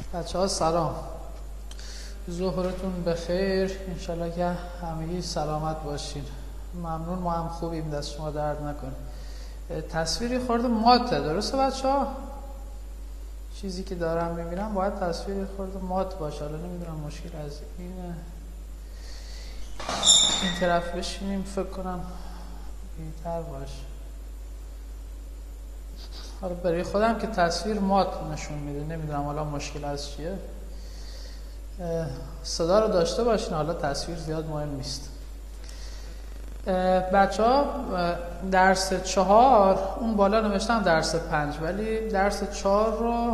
بچه‌ها سلام، ظهرتون بخیر، انشالله که همگی سلامت باشین. ممنون، ما هم خوبیم، دست شما درد نکنه. تصویری خورده ماته، درسته بچه‌ها؟ چیزی که دارم میبینم باید تصویری خورده مات باشه. حالا نمیدونم مشکل از این طرف بشینیم، فکر کنم بهتر باشه. حالا برای خودم که تصویر مات نشون میده، نمیدونم حالا مشکل از چیه. صدا رو داشته باشین، حالا تصویر زیاد مهم نیست. بچه ها درس 4 اون بالا نوشتم درس 5 ولی درس 4 رو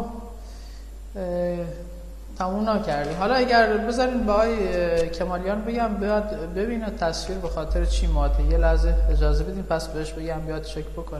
تموم نکردیم. حالا اگر بذارین به آقای کمالیان بگم بیاد ببینه تصویر به خاطر چی ماته، یه لحظه اجازه بدین پس بهش بگم بیاد چک بکنه.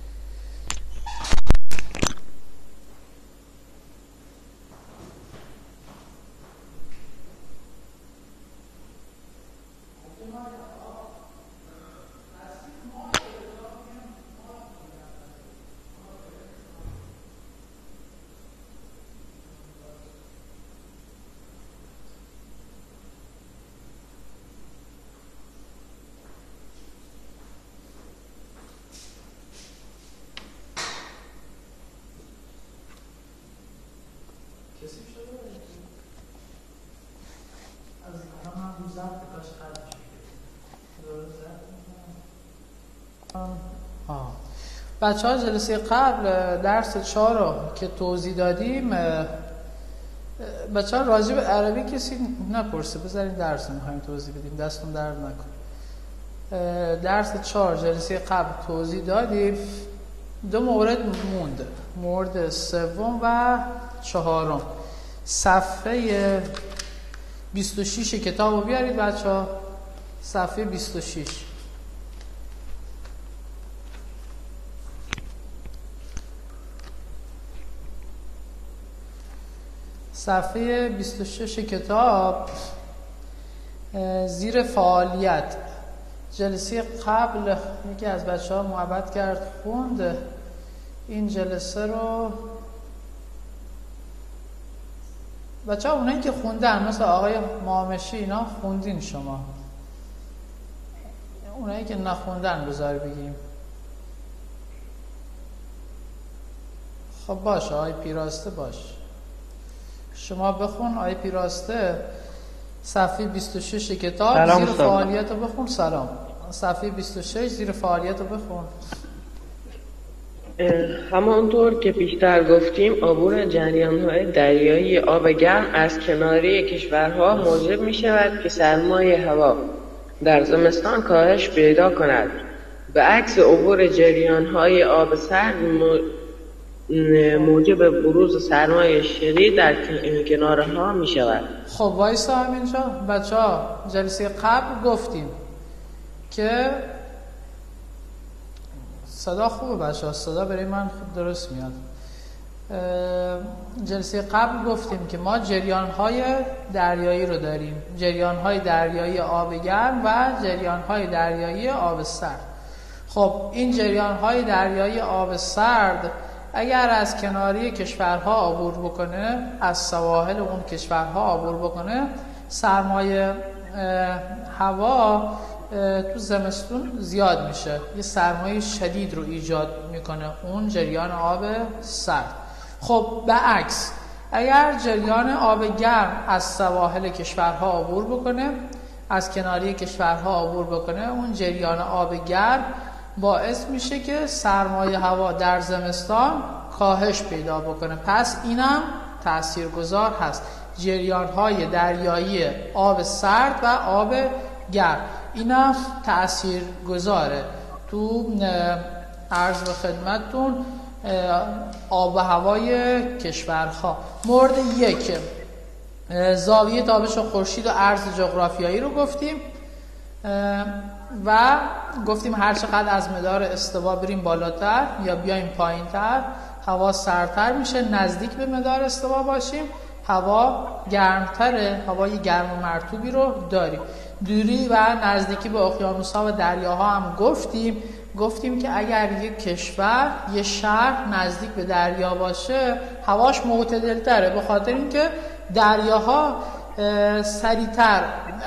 بچه ها جلسه قبل درس 4 رو که توضیح دادیم، بچه ها راجع به عربی کسی نپرسه، بذارین درس میخوایم توضیح بدیم، دستون درد نکن. درس 4 جلسه قبل توضیح دادیم، 2 مورد مونده، مورد سوم و 4. صفحه 26 کتاب رو بیارید بچه ها، صفحه 26. صفحه 26 کتاب زیر فعالیت. جلسه قبل یکی از بچه ها محبت کرد خوند این جلسه رو. بچه ها اونایی که خوندن مثل آقای مامشی اینا خوندین شما، اونایی که نخوندن بذار بگیم. خب باشه آقای پیراسته باش، شما بخون. آقای پیراسته صفحه 26 کتاب زیر فعالیت رو بخون. سلام. صفحه 26 زیر فعالیت رو بخون. همانطور که پیشتر گفتیم عبور جریان‌های دریایی آب گرم از کناری کشورها موجب می شود که سرمایه هوا در زمستان کاهش پیدا کند. به عکس عبور جریان‌های آب سرد موجب بروز سرمایه شدید در کنارها می شود. خب وایسا همینجا بچه ها، جلسه قبل گفتیم که صدا خوبه بچه ها، صدا برای من خوب درست میاد. جلسه قبل گفتیم که ما جریان‌های دریایی رو داریم، جریان‌های دریایی آب گرم و جریان‌های دریایی آب سرد. خب این جریان‌های دریایی آب سرد اگر از کناری کشورها عبور بکنه، از سواحل اون کشورها عبور بکنه، سرمایه هوا تو زمستون زیاد میشه، یه سرمایه شدید رو ایجاد میکنه اون جریان آب سرد. خب به عکس اگر جریان آب گرم از سواحل کشورها عبور بکنه، از کناری کشورها عبور بکنه، اون جریان آب گرم باعث میشه که سرمایه هوا در زمستان کاهش پیدا بکنه. پس اینم تاثیرگذار هست. جریان‌های دریایی آب سرد و آب گرم اینم تاثیرگذاره تو عرض به خدمتتون آب و هوای کشورها. مورد 1 زاویه تابش خورشید و عرض جغرافیایی رو گفتیم و گفتیم هر چقدر از مدار استوا بریم بالاتر یا بیایم پایینتر هوا سردتر میشه، نزدیک به مدار استوا باشیم هوا گرمتره، هوای گرم و مرطوبی رو داریم. دوری و نزدیکی به اقیانوس‌ها و دریاها هم گفتیم گفتیم که اگر یک کشور، یه شهر نزدیک به دریا باشه هواش معتدل تره، به خاطر اینکه دریاها سریعتر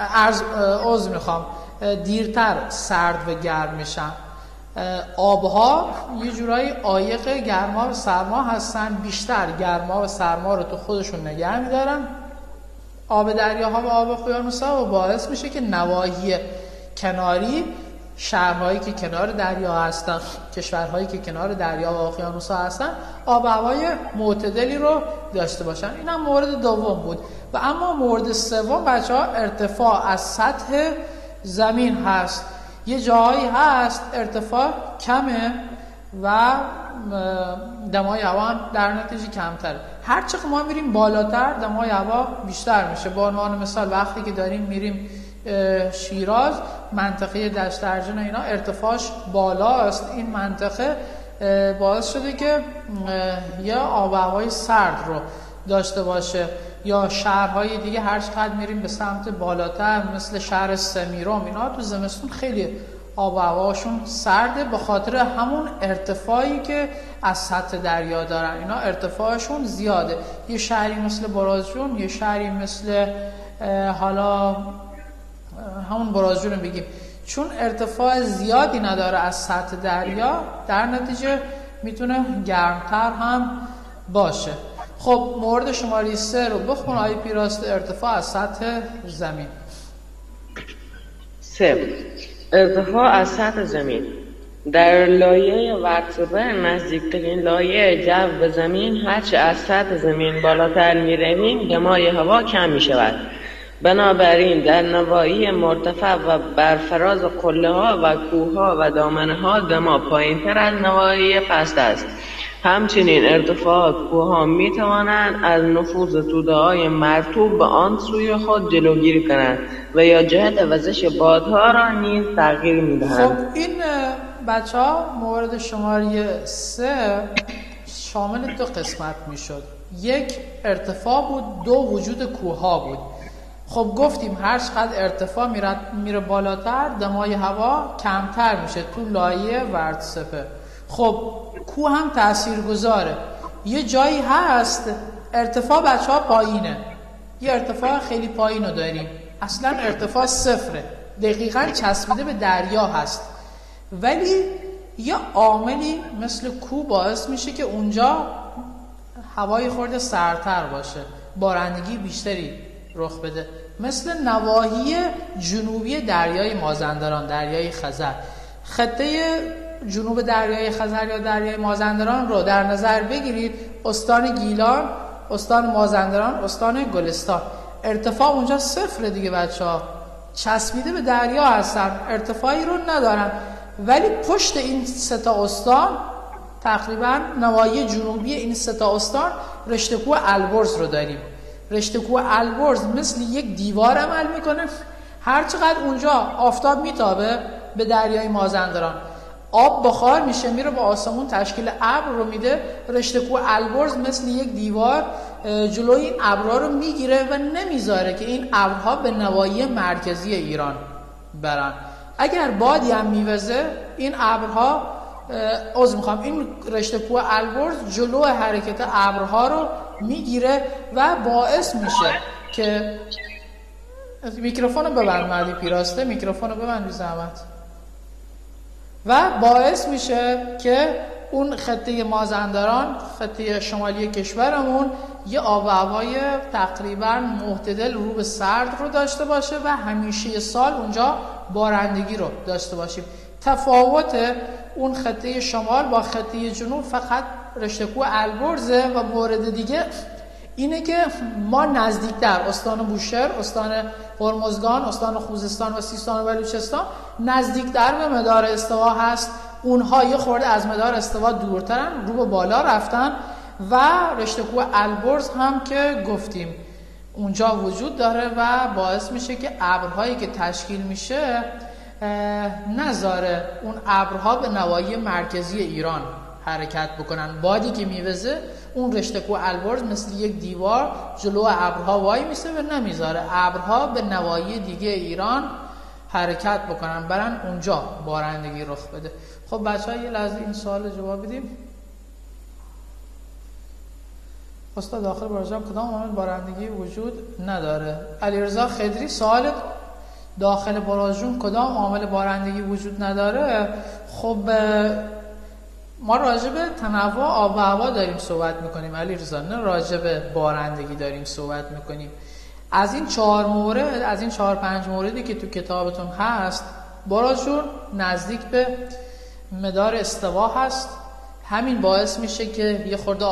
دیرتر سرد و گرم میشن. آبها یه جورایی عایق گرما و سرما هستن، بیشتر گرما و سرما رو تو خودشون نگه میدارن. آب دریاها و آب اقیانوس‌ها و باعث میشه که نواحی کناری، شهرهایی که کنار دریا هستن، کشورهایی که کنار دریا و اقیانوس‌ها هستن، آب و هوای معتدلی رو داشته باشن. این هم مورد دوم بود. و اما مورد سوم بچه‌ها ارتفاع از سطح زمین هست. یه جاهایی هست ارتفاع کمه و دمای هوا هم در نتیجه کمتره. هرچقدر ما میریم بالاتر دمای هوا بیشتر میشه. به عنوان مثال وقتی که داریم میریم شیراز، منطقه دشت ارجن اینا ارتفاعش بالاست. این منطقه باعث شده که یا آب و هوای سرد رو داشته باشه. یا شهرهای دیگه هر چقدر میریم به سمت بالاتر مثل شهر سمیرام، اینا تو زمستون خیلی آب و هواشون سرده به خاطر همون ارتفاعی که از سطح دریا دارن. اینا ارتفاعشون زیاده. یه شهری مثل برازجون، یه شهری مثل حالا همون برازجون بگیم، چون ارتفاع زیادی نداره از سطح دریا، در نتیجه میتونه گرمتر هم باشه. خب مورد شماره 3 رو بخون آقای پیراسته، ارتفاع از سطح زمین. 3. ارتفاع از سطح زمین. در لایه ورتبر نزدیکترین لایه جو به زمین، هرچه از سطح زمین بالاتر می رویم دمای هوا کم می شود. بنابراین در نواحی مرتفع و برفراز قله ها و کوه ها و دامنه ها دما پایین تر از نواحی پست است. همچنین ارتفاعات کوه‌ها می توانند از نفوذ توده‌های مرطوب به آن سوی خود جلوگیری کنند و یا جهت وزش بادها را نیز تغییر می دهند. خب این بچه‌ها مورد شماره 3 شامل 2 قسمت می شد. یک ارتفاع بود، 2 وجود کوه‌ها بود. خب گفتیم هر چقدر ارتفاع میره بالاتر دمای هوا کمتر میشه تو لایه ورتسپه. خب کوه هم تاثیرگذاره. یه جایی هست ارتفاع بچه‌ها پایینه، یه ارتفاع خیلی پایین رو داریم، اصلا ارتفاع 0، دقیقاً چسبیده به دریا هست، ولی یه عاملی مثل کوه باعث میشه که اونجا هوای خورده سردتر باشه، بارندگی بیشتری رخ بده. مثل نواحی جنوبی دریای مازندران، دریای خزر. خطه جنوب دریای خزر یا دریای مازندران رو در نظر بگیرید، استان گیلان، استان مازندران، استان گلستان. ارتفاع اونجا 0 دیگه بچه‌ها، چسبیده به دریا هستن، ارتفاعی رو ندارن. ولی پشت این 3 استان، تقریبا نواحی جنوبی این 3 استان، رشته کوه البرز رو داریم. رشته کوه البرز مثل یک دیوار عمل میکنه. هر چقدر اونجا آفتاب میتابه به دریای مازندران، آب بخار میشه میره با آسمون تشکیل ابر رو میده. رشته کوه البرز مثل یک دیوار جلوی این ابرها رو میگیره و نمیذاره که این ابرها به نواحی مرکزی ایران برن. اگر بادی هم میوزه این ابرها این رشته کوه البرز جلو حرکت ابرها رو میگیره و باعث میشه که میکروفونو ببند مهدی پیراسته، میکروفونو ببند بی زحمت. و باعث میشه که اون خطه مازندران، خطه شمالی کشورمون، یه آب و هوای تقریبا معتدل رو به سرد رو داشته باشه و همیشه سال اونجا بارندگی رو داشته باشیم. تفاوت اون خطه شمال با خطه جنوب فقط رشته کوه البرزه. و مورد دیگه اینه که ما نزدیکتر استان بوشهر، استان هرمزگان، استان خوزستان و سیستان و بلوچستان نزدیکتر به مدار استوا هست. اونها یه خورده از مدار استوا دورترن، رو به بالا رفتن. و رشته کوه البرز هم که گفتیم اونجا وجود داره و باعث میشه که ابرهایی که تشکیل میشه نذاره اون ابرها به نواحی مرکزی ایران حرکت بکنن. بادی که میوزه اون رشته کوه البرز مثل یک دیوار جلو ابرها وای میسه و نمیذاره ابرها به نواحی دیگه ایران حرکت بکنن برن اونجا بارندگی رخ بده. خب بچه‌ها یه لحظه این سوال جواب بدیم. استاد داخل برجام کدام عامل بارندگی وجود نداره؟ علیرضا خضری سوال داخل برازجون کدام عامل بارندگی وجود نداره؟ خب ما راجع به تنوع آب و هوا داریم صحبت میکنیم علیرضا، نه راجع به بارندگی داریم صحبت میکنیم. از این 4 مورد، از این 4-5 موردی که تو کتابتون هست، برازجون نزدیک به مدار استوا هست. همین باعث میشه که یه خورده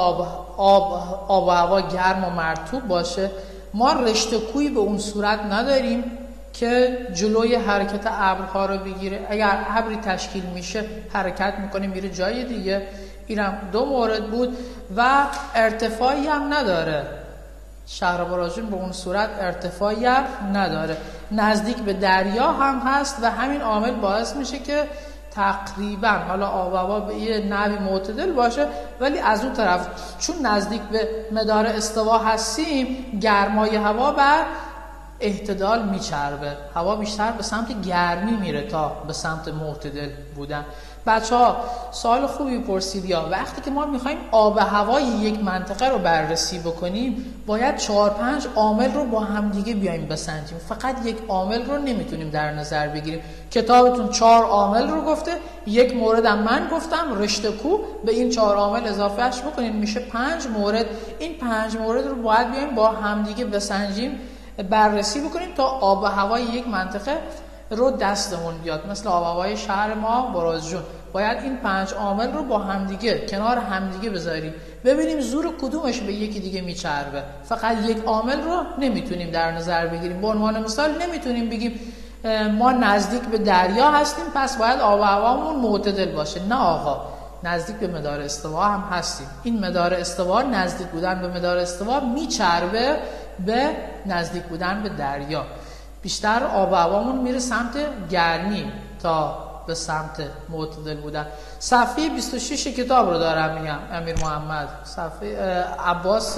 آب و هوا گرم و مرطوب باشه. ما رشته کوهی به اون صورت نداریم که جلوی حرکت ابرها رو بگیره. اگر ابری تشکیل میشه حرکت میکنه میره جای دیگه. اینم 2 مورد بود. و ارتفاعی هم نداره، شهر برازجون به اون صورت ارتفاعی هم نداره، نزدیک به دریا هم هست و همین عامل باعث میشه که تقریبا حالا آب و هوا به یه نحوی معتدل باشه، ولی از اون طرف چون نزدیک به مدار استوا هستیم گرمای هوا بر اعتدال میچربه، هوا بیشتر به سمت گرمی میره تا به سمت معتدل بودن. بچه‌ها سوال خوبی پرسید. یا وقتی که ما میخوایم آب و هوای یک منطقه رو بررسی بکنیم باید 4-5 عامل رو با هم دیگه بیایم بسنجیم، فقط یک عامل رو نمیتونیم در نظر بگیریم. کتابتون 4 عامل رو گفته، 1 موردم من گفتم رشته کوه، به این 4 عامل اضافهش بکنیم میشه 5 مورد. این 5 مورد رو باید بیایم با هم دیگه بسنجیم، بررسی بکنیم تا آب و هوای یک منطقه رو دستمون بیاد. مثل آب و هوای شهر ما برازجون باید این 5 عامل رو با همدیگه کنار همدیگه بذاریم ببینیم زور کدومش به یکی دیگه میچربه. فقط یک عامل رو نمیتونیم در نظر بگیریم. به عنوان مثال نمیتونیم بگیم ما نزدیک به دریا هستیم پس باید آب و هوامون معتدل باشه. نه آقا، نزدیک به مدار استوا هم هستیم. این مدار استوا، نزدیک بودن به مدار استوا میچربه به نزدیک بودن به دریا. بیشتر آب و هوامون میره سمت گرمی تا به سمت معتدل بودن. صفحه 26 کتاب رو دارم میگم امیر محمد، صفحه عباس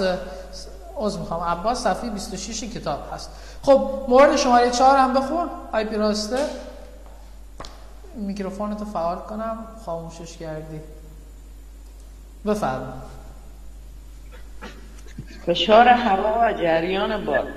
عباس صفحه 26 کتاب هست. خب مورد شماره 4 هم بخون. آی پیراسته میکروفونتو فعال کنم، خاموشش کردی. بفرمایید. فشار هوا و جریان باد.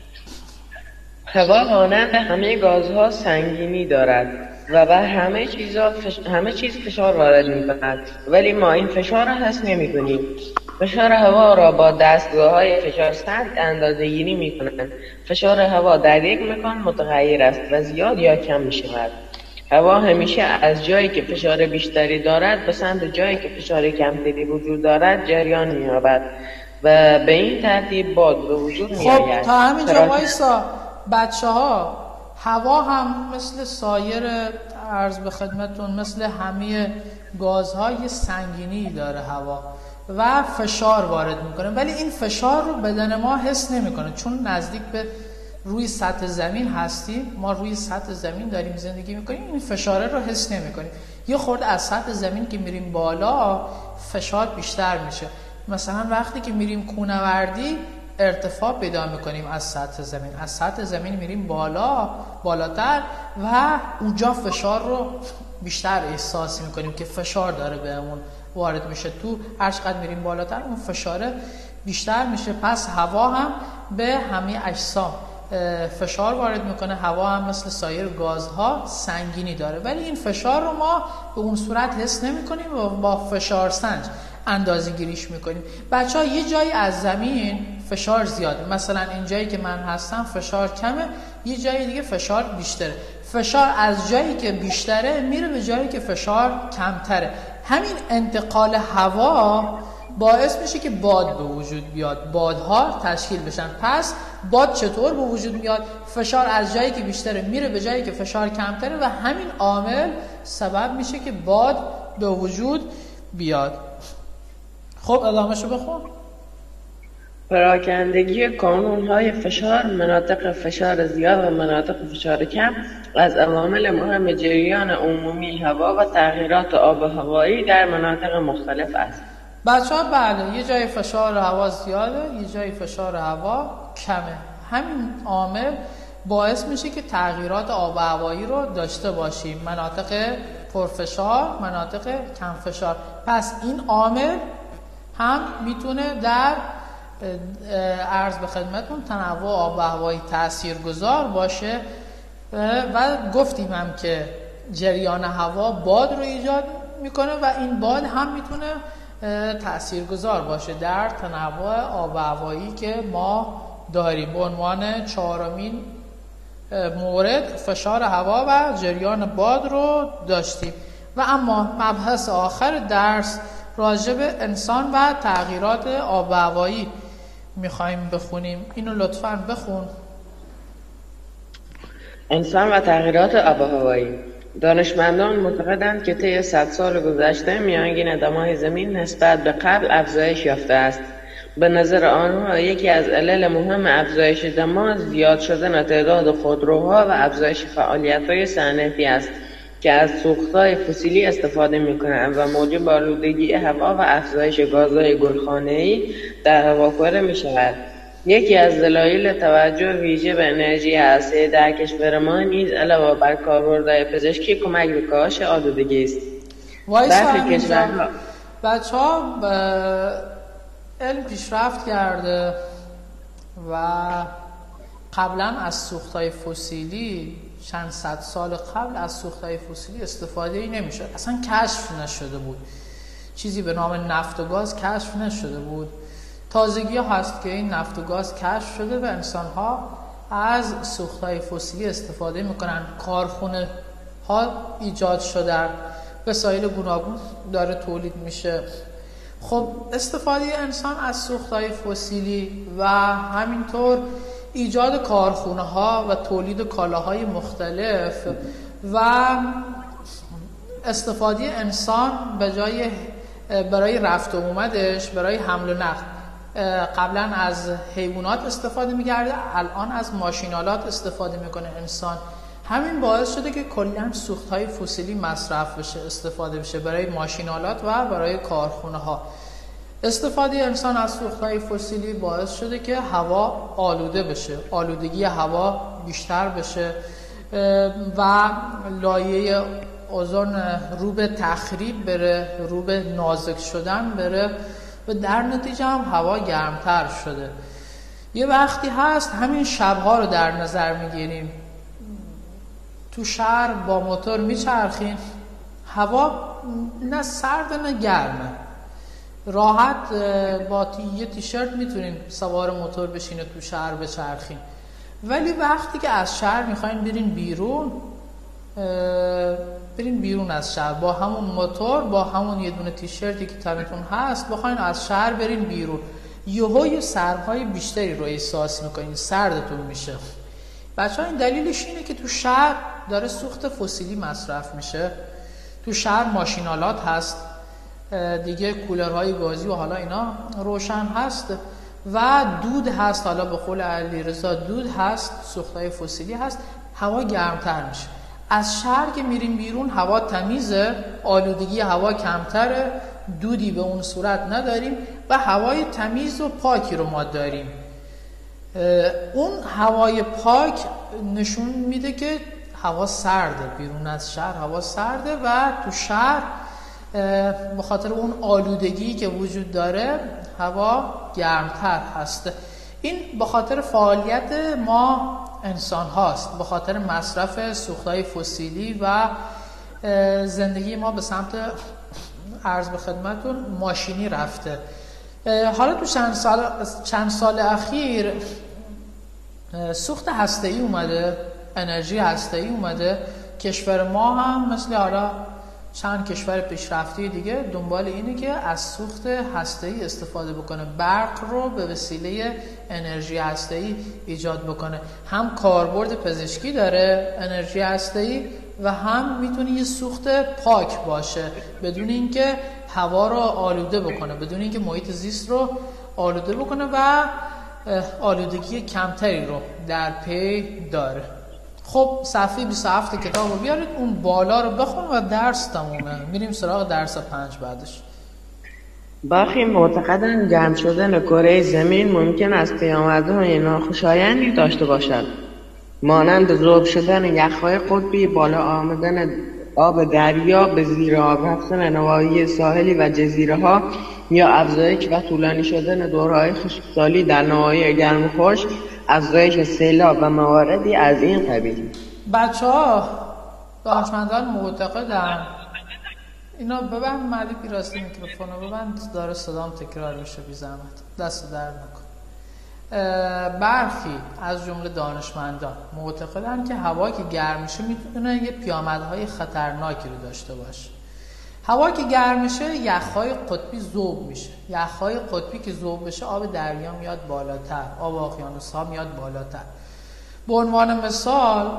هوا مانند همه گازها سنگینی دارد و بر همه چیز فشار وارد می‌کند، ولی ما این فشار را حس نمی‌کنیم. فشار هوا را با دستگاه‌های فشارسنج اندازه‌گیری می‌کنند. فشار هوا در یک مکان متغیر است و زیاد یا کم می‌شود. هوا همیشه از جایی که فشار بیشتری دارد به سمت جایی که فشار کمتری وجود دارد جریان می‌یابد و به این ترتیب باد به وجود می‌آید. خب تا همینجا وایسا بچه‌ها. هوا هم مثل سایر عرض به خدمتون مثل همه گازها یه سنگینی داره هوا و فشار وارد میکنه، ولی این فشار رو بدن ما حس نمیکنه چون نزدیک به روی سطح زمین هستیم. ما روی سطح زمین داریم زندگی میکنیم، این فشاره رو حس نمیکنیم. یه خورده از سطح زمین که میریم بالا فشار بیشتر میشه. مثلا وقتی که میریم کوهنوردی ارتفاع پیدا میکنیم از سطح زمین، از سطح زمین میریم بالاتر و اونجا فشار رو بیشتر احساس میکنیم که فشار داره بهمون وارد میشه. تو هر چقدر میریم بالاتر اون فشار بیشتر میشه. پس هوا هم به همه اجسام فشار وارد میکنه. هوا هم مثل سایر گازها سنگینی داره، ولی این فشار رو ما به اون صورت حس نمیکنیم و با فشار سنج اندازه گیریش میکنیم. بچه ها یه جایی از زمین فشار زیاده، مثلا این جایی که من هستم فشار کمه، یه جایی دیگه فشار بیشتره. فشار از جایی که بیشتره میره به جایی که فشار کمتره. همین انتقال هوا باعث میشه که باد به وجود بیاد، بادها تشکیل بشن. پس باد چطور به وجود میاد؟ فشار از جایی که بیشتره میره به جایی که فشار کمتره و همین عامل سبب میشه که باد به وجود بیاد. خب ادامهشو بخون. پراکندگی کانون‌های فشار، مناطق فشار زیاد و مناطق فشار کم از عوامل مهم جریان عمومی هوا و تغییرات آب هوایی در مناطق مختلف است. بچه‌ها بله، یه جای فشار هوا زیاده، یه جای فشار هوا کمه. همین عامل باعث میشه که تغییرات آب و هوایی رو داشته باشیم، مناطق پرفشار، مناطق کم فشار. پس این عامل هم میتونه در عرض به خدمتون تنوع آب و هوایی تاثیرگذار باشه و گفتیم هم که جریان هوا باد رو ایجاد میکنه و این باد هم میتونه تاثیرگذار باشه در تنوع آب و هوایی که ما داریم. به عنوان چهارمین مورد فشار هوا و جریان باد رو داشتیم. و اما مبحث آخر درس راجع به انسان و تغییرات آب و هوایی میخوایم بخونیم. اینو لطفاً بخون. انسان و تغییرات آب و هوایی. دانشمندان معتقدند که طی 100 سال گذشته میانگین دمای زمین نسبت به قبل افزایش یافته است. به نظر آنها یکی از علل مهم افزایش دما زیاد شدن تعداد خودروها و افزایش فعالیت‌های صنعتی است که از سوخت‌های فسیلی استفاده می‌کنند و موجب آلودگی هوا و افزایش گازهای گلخانه‌ای در هوا کره می‌شود. یکی از دلایل توجه ویژه به انرژی هسته‌ای در کشور ما نیز علاوه بر کاربردهای پزشکی کمک به کاهش آلودگی است. برخی کشورها بچه‌ها علم پیشرفت کرده و قبلا از سوخت‌های فسیلی چند صد سال قبل از سوخت‌های فسیلی استفاده نمی‌شد، اصلا کشف نشده بود، چیزی به نام نفت و گاز کشف نشده بود. تازگی هست که این نفت و گاز کشف شده و انسان‌ها از سوخت‌های فسیلی استفاده می‌کنن. کارخونه ها ایجاد شدن، وسایل گوناگون داره تولید میشه. خب استفاده انسان از سوخت‌های فسیلی و همینطور ایجاد کارخونه ها و تولید کالاهای مختلف و استفاده انسان به جای برای رفت و اومدش، برای حمل و نقل، قبلا از حیوانات استفاده می‌کرده، الان از ماشینالات استفاده میکنه انسان. همین باعث شده که کلاً سوخت‌های فسیلی مصرف بشه، استفاده بشه برای ماشینالات و برای کارخونه ها. استفاده انسان از سوخت‌های فسیلی باعث شده که هوا آلوده بشه، آلودگی هوا بیشتر بشه و لایه اوزون رو به تخریب بره، رو به نازک شدن بره و در نتیجه هم هوا گرمتر شده. یه وقتی هست همین شبها رو در نظر میگیریم، تو شهر با موتور میچرخیم، هوا نه سرد نه گرمه، راحت با یه تیشرت میتونیم سوار موتور بشین و تو شهر بچرخیم. ولی وقتی که از شهر میخواین برین بیرون از شهر با همون موتور، با همون یه دونه تیشرتی که تنتون هست، بخواین از شهر برین بیرون، یه سرمای بیشتری رو احساس میکنین، سردتون میشه. بچه‌ها این دلیلش اینه که تو شهر داره سوخت فسیلی مصرف میشه، تو شهر ماشینالات هست دیگه، کولرهای گازی و حالا اینا روشن هست و دود هست، حالا به قول علیرضا دود هست، سوختهای فسیلی هست، هوا گرمتر میشه. از شهر که میریم بیرون هوا تمیزه، آلودگی هوا کمتره، دودی به اون صورت نداریم و هوای تمیز و پاکی رو ما داریم. اون هوای پاک نشون میده که هوا سرده، بیرون از شهر هوا سرده و تو شهر به خاطر اون آلودگی که وجود داره هوا گرمتر هست. این به خاطر فعالیت ما انسان هاست، به خاطر مصرف سوختهای فسیلی و زندگی ما به سمت عرض به خدمتون ماشینی رفته. حالا تو چند سال اخیر سوخت هسته‌ای اومده، انرژی هسته‌ای اومده. کشور ما هم مثل حالا چند کشور پیشرفته دیگه دنبال اینه که از سوخت هسته‌ای استفاده بکنه، برق رو به وسیله انرژی هسته‌ای ایجاد بکنه. هم کاربرد پزشکی داره انرژی هسته‌ای و هم میتونه یه سوخت پاک باشه بدون اینکه هوا رو آلوده بکنه، بدون اینکه محیط زیست رو آلوده بکنه و آلودگی کمتری رو در پی داره. خب صفحه 27 کتاب رو بیارید، اون بالا رو بخون و درس تمومه. میریم سراغ درس 5 بعدش. برخی معتقدند گرم شدن کره زمین ممکن است پیامدهای ناخوشایندی داشته باشد. مانند ذوب شدن یخ‌های قطبی، بالا آمدن آب دریا به زیر آب رفتن نواحی ساحلی و جزیره‌ها، یا افزایش و طولانی شدن دوره‌های خشکسالی در نواحی گرم و خشک، افزایش سیلاب و مواردی از این قبیل. بچه‌ها دانشمندان معتقدن اینا ببند مردی پیراستی میکروفونو ببند، داره صدام تکرار میشه، بی زحمت دست درد نکن. برخی از جمله دانشمندان معتقدن که هوا که گرم میشه میتونه یه پیامدهای خطرناکی رو داشته باشه. هوا که گرم میشه یخ‌های قطبی ذوب میشه. یخ‌های قطبی که ذوب بشه آب دریا میاد بالاتر، آب اقیانوس‌ها میاد بالاتر. به عنوان مثال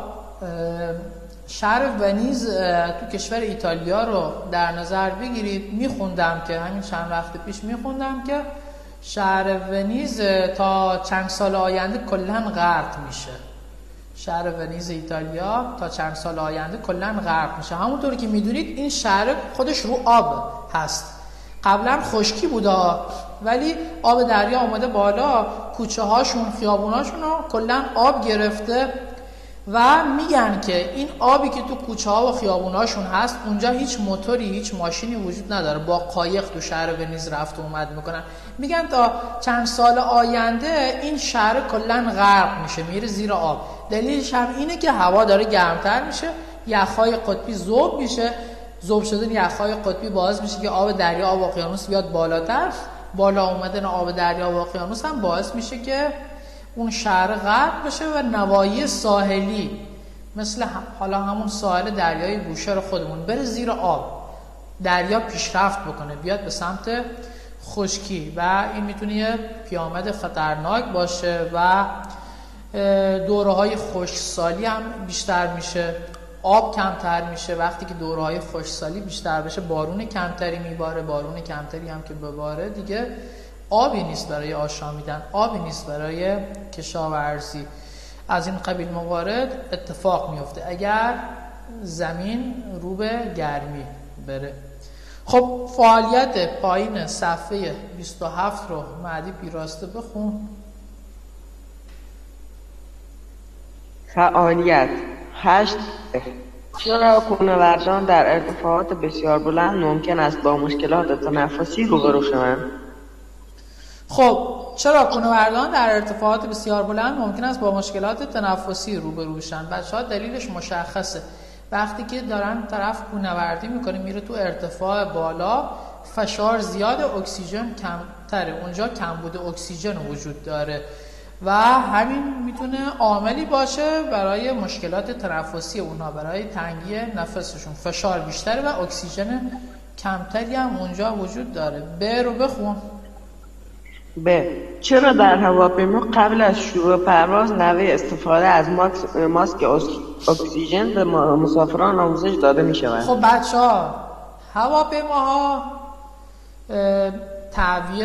شهر ونیز تو کشور ایتالیا رو در نظر بگیرید. میخوندم که همین چند وقت پیش میخوندم که شهر ونیز تا چند سال آینده کلاً غرق میشه. شهر ونیز ایتالیا تا چند سال آینده کلاً غرق میشه. همونطور که میدونید این شهر خودش رو آب هست. قبلا خشکی بوده ولی آب دریا اومده بالا، کوچه هاشون خیابوناشون رو کلاً آب گرفته و میگن که این آبی که تو کوچه ها و خیابوناشون هست اونجا هیچ موتوری هیچ ماشینی وجود نداره، با قایق تو شهر ونیز رفت و اومد میکنن. میگن تا چند سال آینده این شهر کلاً غرق میشه، میره زیر آب. دلیلش هم اینه که هوا داره گرمتر میشه، یخ‌های قطبی ذوب میشه. ذوب شدن یخ‌های قطبی باعث میشه که آب دریا آب اقیانوس بیاد بالاتر. بالا اومدن آب دریا و اقیانوس هم باعث میشه که اون شهر غرق بشه و نواحی ساحلی مثل حالا همون ساحل دریای بوشهر خودمون بره زیر آب، دریا پیشرفت بکنه، بیاد به سمت خشکی و این میتونه یه پیامد خطرناک باشه و دوره‌های خشکسالی هم بیشتر میشه، آب کمتر میشه. وقتی که دوره‌های خشکسالی بیشتر بشه بارون کمتری میباره، بارون کمتری هم که بباره دیگه آبی نیست برای آشامیدن، آبی نیست برای کشاورزی. از این قبیل موارد اتفاق میفته اگر زمین رو به گرمی بره. خب فعالیت پایین صفحه 27 رو مهدی پیراسته بخون. فعالیت 8. چرا کوهنوردان در ارتفاعات بسیار بلند ممکن است با مشکلات تنفسی روبرو شوند؟ خب چرا کوهنوردان در ارتفاعات بسیار بلند ممکن است با مشکلات تنفسی روبرو بشن؟ بچه‌ها دلیلش مشخصه. وقتی که دارن طرف کوهنوردی میکنه میره تو ارتفاع بالا، فشار زیاد، اکسیژن کمتره، اونجا کمبود اکسیژن وجود داره و همین میتونه عاملی باشه برای مشکلات تنفسی اونها، برای تنگی نفسشون. فشار بیشتره و اکسیژن کمتری هم اونجا وجود داره. ب رو بخون. چرا در هواپیما قبل از شروع پرواز نحوه استفاده از ماسک اکسیژن به مسافران آموزش داده می شود؟ خب بچه‌ها هواپیماها تعویه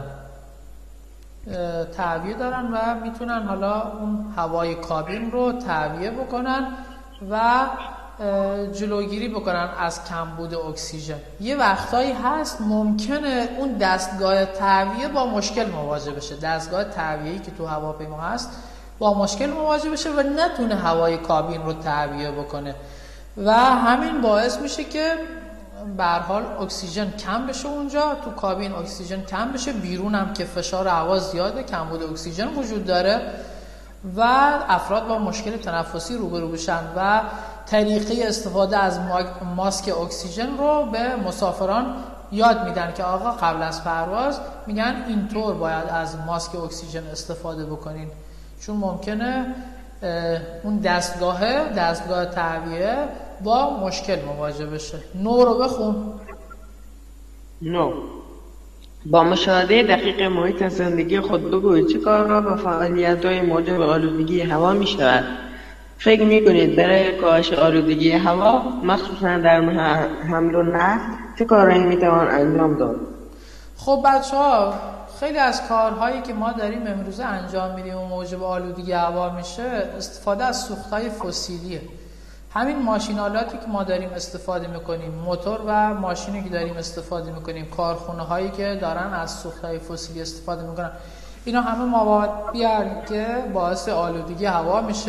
دارن و میتونن حالا اون هوای کابین رو تعویه بکنن و جلوگیری بکنن از کمبود اکسیژن. یه وقتایی هست ممکنه اون دستگاه تعویه با مشکل مواجه بشه، دستگاه تعویه‌ای که تو هواپیما هست با مشکل مواجه بشه و نتونه هوای کابین رو تعویه بکنه و همین باعث میشه که به هر حال اکسیژن کم بشه اونجا تو کابین، اکسیژن کم بشه، بیرون هم که فشار هوا زیاده، کمبود اکسیژن وجود داره و افراد با مشکل تنفسی روبرو بشن و طریقه استفاده از ماسک اکسیژن رو به مسافران یاد میدن که آقا قبل از پرواز میگن اینطور باید از ماسک اکسیژن استفاده بکنین، چون ممکنه اون دستگاه تعویه با مشکل مواجه بشه. 9 رو بخون. 9. با مشاهده دقیق محیط زندگی خود بگویید چه کارها و فعالیت‌های موجب آلودگی هوا می شود؟ فکر می کنید برای کاهش آلودگی هوا مخصوصا در حمل و نقل چه کارهایی می توان انجام داد؟ خب بچه‌ها خیلی از کارهایی که ما داریم امروزه انجام میدیم و موجب آلودگی هوا میشه استفاده از سوختهای فسیلیه. همین ماشینالاتی که ما داریم استفاده میکنیم، موتور و ماشینی که داریم استفاده میکنیم، کارخونه هایی که دارن از سوختهای فسیلی استفاده میکنن، اینا همه موادی که باعث آلودگی هوا میشه.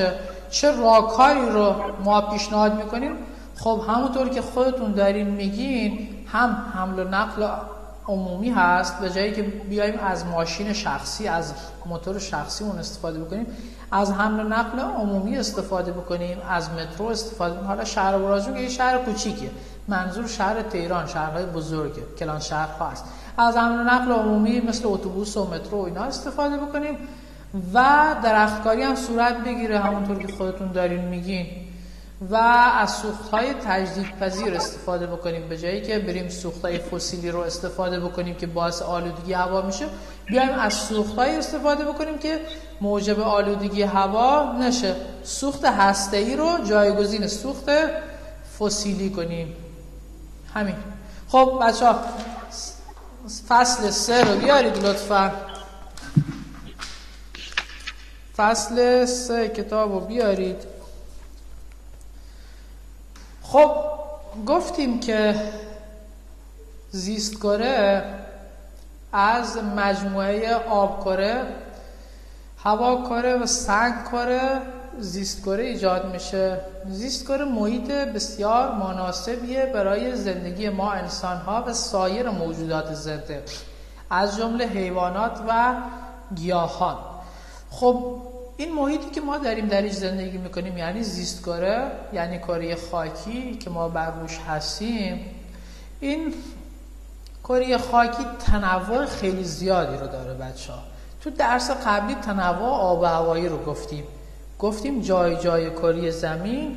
چه راهکاری رو ما پیشنهاد میکنیم؟ خب همونطور که خودتون دارین میگین، هم حمل و نقل عمومی هست، به جایی که بیایم از ماشین شخصی، از موتور شخصی اون استفاده بکنیم، از حمل و نقل عمومی استفاده بکنیم، از مترو استفاده بکنیم. حالا شهر برازون که یه شهر کوچیکه، منظور شهر تهران، شهرهای بزرگه، کلان شهرها هست. از حمل و نقل عمومی مثل اتوبوس و مترو و اینا استفاده بکنیم و درختکاری هم صورت بگیره همونطور که خودتون دارین میگین و از سوخت‌های تجدیدپذیر استفاده بکنیم. به جایی که بریم سوخت‌های فسیلی رو استفاده بکنیم که باعث آلودگی هوا میشه، بیایم از سوخت‌های استفاده بکنیم که موجب آلودگی هوا نشه. سوخت هسته‌ای رو جایگزین سوخت فسیلی کنیم. همین. خب بچه‌ها فصل 3 رو بیارید لطفاً. فصل 3 کتاب رو بیارید. خب گفتیم که زیستکره از مجموعه آبکره، هواکره و سنگکره زیستکره ایجاد میشه. زیستکره محیط بسیار مناسبیه برای زندگی ما انسان‌ها و سایر موجودات زنده از جمله حیوانات و گیاهان. خب این محیطی که ما داریم درش زندگی میکنیم یعنی زیستکره، یعنی کره خاکی که ما بر روش هستیم. این کره خاکی تنوع خیلی زیادی رو داره بچه‌ها. تو درس قبلی تنوع آب و هوایی رو گفتیم جای جای کره زمین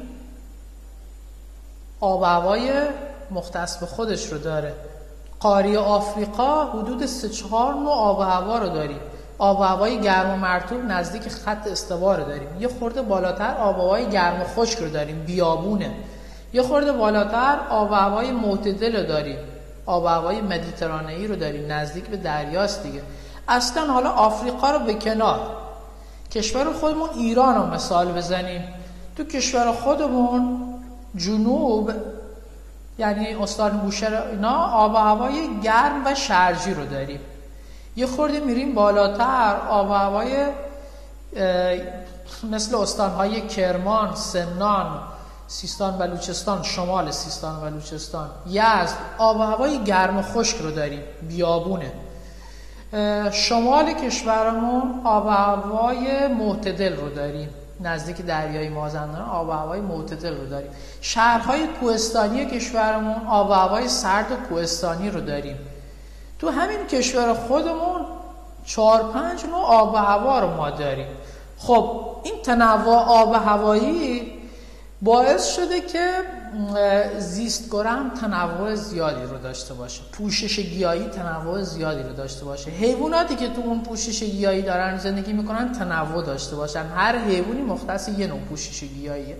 آب و هوای مختص به خودش رو داره. قاره آفریقا حدود 3-4 نوع آب و هوا رو داریم. آب و هوای گرم و مرطوب نزدیک خط استوا رو داریم. یه خورده بالاتر آب و هوای گرم و خشک رو داریم، بیابونه. یه خورده بالاتر آب و هوای معتدل رو داریم، آب و هوای مدیترانه‌ای رو داریم، نزدیک به دریاست دیگه. اصلا حالا آفریقا رو به کنار، کشور خودمون ایران رو مثال بزنیم. تو کشور خودمون جنوب یعنی استان بوشهر اینا آب و هوای گرم و شرجی رو داریم. یه خورده میریم بالاتر آب و هوای مثل استانهای کرمان، سمنان، سیستان بلوچستان، شمال سیستان بلوچستان، یزد آب و هوای گرم و خشک رو داریم، بیابونه. شمال کشورمون آب و هوای معتدل رو داریم، نزدیک دریای مازندران آب و هوای معتدل رو داریم. شهرهای کوهستانی کشورمون آب و هوای سرد و کوهستانی رو داریم. تو همین کشور خودمون 4-5 نوع آب و هوا رو ما داریم. خب این تنوع آب و هوایی باعث شده که زیستکره هم تنوع زیادی رو داشته باشه، پوشش گیاهی تنوع زیادی رو داشته باشه، حیواناتی که تو اون پوشش گیاهی دارن زندگی میکنن تنوع داشته باشن، هر حیوانی مختص یه نوع پوشش گیاهیه.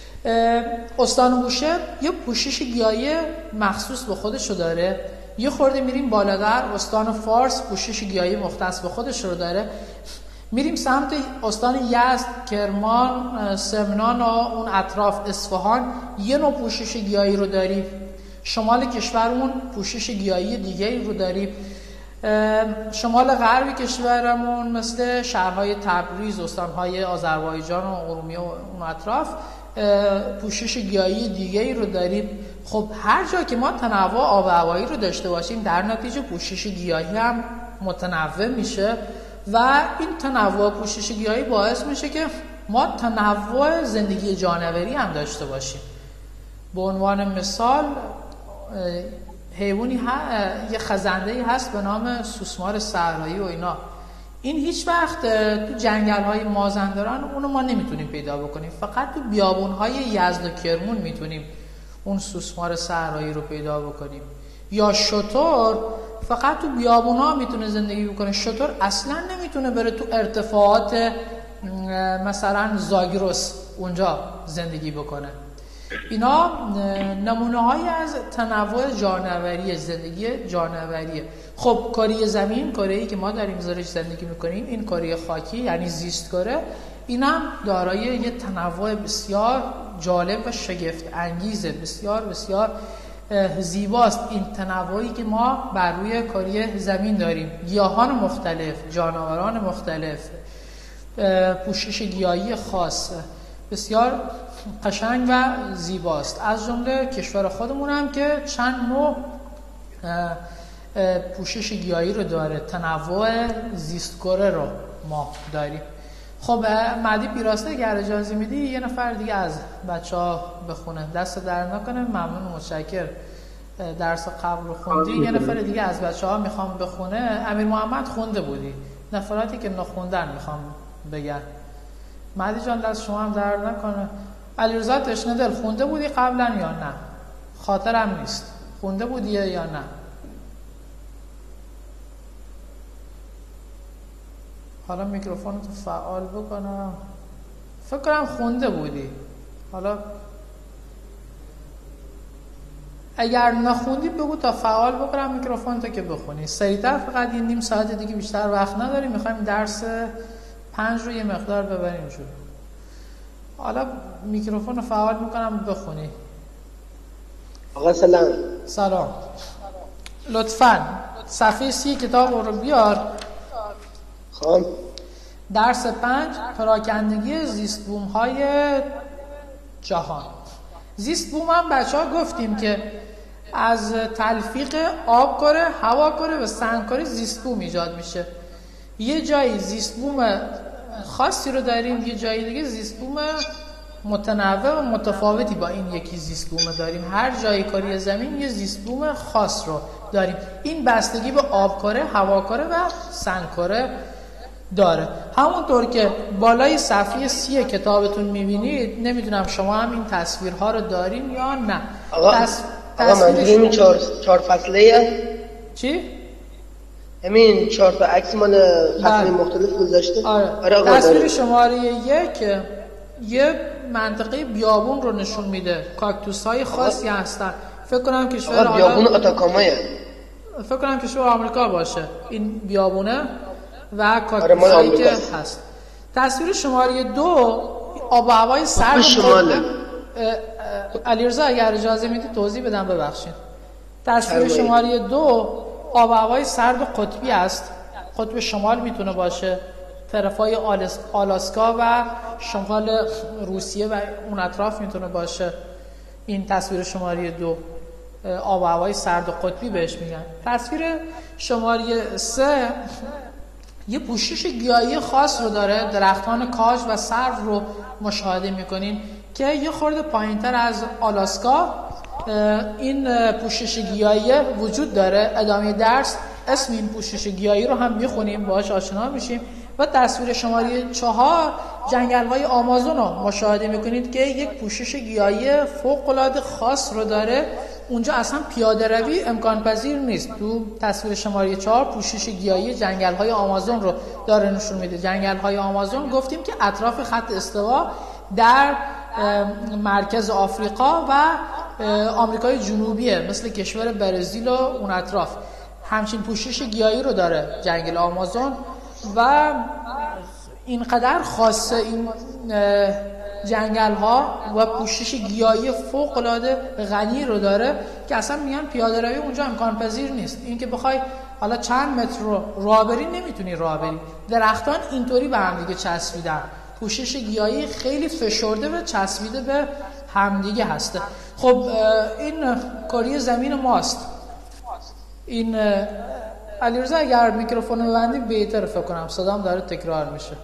استان بوشهر یه پوشش گیاهی مخصوص به خودش رو داره. یه خورده میریم بالاتر استان فارس پوشش گیاهی مختص به خودش رو داره. میریم سمت استان یزد، کرمان، سمنان و اون اطراف اصفهان یه نوع پوشش گیاهی رو داریم. شمال کشورمون پوشش گیاهی دیگه رو داریم. شمال غربی کشورمون مثل شهرهای تبریز، استانهای آذربایجان و ارومیه و اون اطراف پوشش گیاهی دیگه رو داریم. خب هر جا که ما تنوع آب و هوایی رو داشته باشیم در نتیجه پوشش گیاهی هم متنوع میشه و این تنوع پوشش گیاهی باعث میشه که ما تنوع زندگی جانوری هم داشته باشیم. به عنوان مثال حیوانی یه خزنده‌ای هست به نام سوسمار صحرایی و اینا. این هیچ وقت تو جنگل‌های مازندران اونو ما نمیتونیم پیدا بکنیم، فقط تو بیابون‌های یزد و کرمون میتونیم اون سوسمار صحرایی رو پیدا بکنیم. یا شتر فقط تو بیابون‌ها میتونه زندگی بکنه. شتر اصلا نمیتونه بره تو ارتفاعات مثلا زاگرس اونجا زندگی بکنه. اینا نمونه‌هایی از تنوع جانوری، زندگی جانوریه. خب کره زمین، کره‌ای که ما داریم زیرش زندگی میکنیم، این کره خاکی یعنی زیستکره، اینم دارای یه تنوع بسیار جالب و شگفت انگیزه، بسیار بسیار زیباست. این تنوعی که ما بر روی کره زمین داریم، گیاهان مختلف، جانوران مختلف، پوشش گیاهی خاص بسیار قشنگ و زیباست. از جمله کشور خودمون هم که چند نوع پوشش گیاهی رو داره، تنوع زیستکره رو ما داریم. خب مهدی پیراسته اگر اجازه میدی یه نفر دیگه از بچه‌ها بخونه، دست در نکنه. ممنون، متشکر. درس قبل رو خوندی، یه نفر دیگه از بچه‌ها میخوام بخونه. امیر محمد خونده بودی، نفراتی که نخوندن میخوام بگن. مهدی جان دست شما هم در نکنه. علیرضا تشنه دل خونده بودی قبلا یا نه؟ خاطرم نیست خونده بودی یا نه. حالا میکروفون تو فعال بکنم. فکر کنم خونده بودی. حالا اگر نخوندی بگو تا فعال بکنم میکروفون تو که بخونی. سریعتر، فقط یه نیم ساعت دیگه بیشتر وقت نداریم. میخوایم درس 5 رو یه مقدار ببریم جلو. حالا میکروفون رو فعال میکنم بخونی. آقا سلام. سلام. لطفاً صفحه 30 کتاب رو بیار. خب درس 5 پراکندگی زیستبوم‌های جهان. زیستبوم هم بچه‌ها گفتیم که از تلفیق آب کره، هوا کره و سنگ کره زیستبوم ایجاد میشه. یه جایی زیستبوم خاصی رو داریم، یه جایی دیگه زیستبوم متنوع و متفاوتی با این یکی زیستبوم داریم. هر جای کره زمین یه زیستبوم خاص رو داریم. این بستگی به آب کره، هوا کره و سنگ کره داره. همونطور که بالای صفحه 30 کتابتون میبینید، نمیدونم شما هم این تصویرها رو دارین یا نه. آقا منظوریم 4 فصله؟ چی؟ همین 4 تا عکس مال فصل مختلف گذاشته. آره. تصویر شماره 1 یه منطقه بیابون رو نشون میده. کاکتوس های خاصی هستن. فکر کنم کشور بیابون آتاکامایه. فکر کنم کشور آمریکا باشه این بیابونه و کاکتوسایی که هست. تصویر شماره 2 آب و هوای سرد شماله. علیرضا اگر اجازه میدی توضیح بدم، ببخشید. تصویر شماره 2 آب و هوای سرد و قطبی است. قطب شمال میتونه باشه، طرفای آلاسکا و شمال روسیه و اون اطراف میتونه باشه. این تصویر شماره 2 آب و هوای سرد و قطبی بهش میگن. تصویر شماره 3 یه پوشش گیاهی خاص رو داره. درختان کاج و سرو رو مشاهده میکنین که یه خورده پایینتر از آلاسکا این پوشش گیاهی وجود داره. ادامه درس اسم این پوشش گیاهی رو هم میخونیم، باهاش آشنا میشیم. و تصویر شماره 4 جنگل‌های آمازون رو مشاهده میکنید که یک پوشش گیاهی فوق‌العاده خاص رو داره. اونجا اصلا پیاده روی امکان پذیر نیست. تو تصویر شماره 4 پوشش گیاهی جنگل‌های آمازون رو داره نشون میده. جنگل‌های آمازون گفتیم که اطراف خط استوا در مرکز آفریقا و آمریکای جنوبیه، مثل کشور برزیل و اون اطراف. همچین پوشش گیاهی رو داره جنگل آمازون و اینقدر خاصه این جنگل ها و پوشش گیاهی فوق العاده غنی رو داره که اصلا میگن پیاده روی اونجا امکان پذیر نیست. این که بخوای حالا چند متر رو راه بری نمیتونی راه بری. درختان اینطوری به هم دیگه چسبیدن. پوشش گیاهی خیلی فشرده و چسبیده به همدیگه هسته. خب این کره زمین ماست. این علیرضا اگر میکروفون رو ببندی بهتره، فکر کنم صدام داره تکرار میشه.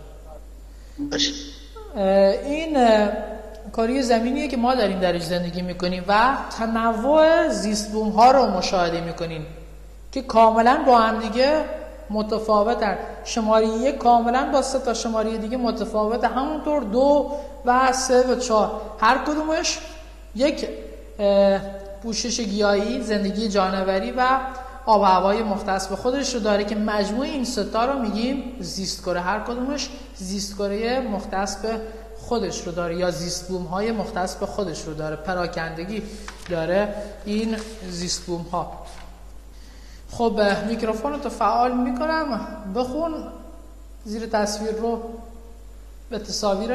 این کره زمینیه که ما داریم درش زندگی میکنیم و تنوع زیستبوم ها رو مشاهده میکنیم که کاملا با هم دیگه متفاوتن. شماره 1 کاملا با 3 تا شماره دیگه متفاوته. همونطور 2 و 3 و 4 هر کدومش یک پوشش گیاهی، زندگی جانوری و آب و هوای مختص به خودش رو داره که مجموع این 3 تا رو میگیم زیستکره. هر کدومش زیستکره مختص به خودش رو داره یا زیستبوم های مختص به خودش رو داره. پراکندگی داره این زیستبوم ها. خب میکروفون رو تو فعال میکنم، بخون زیر تصویر رو به تصاویر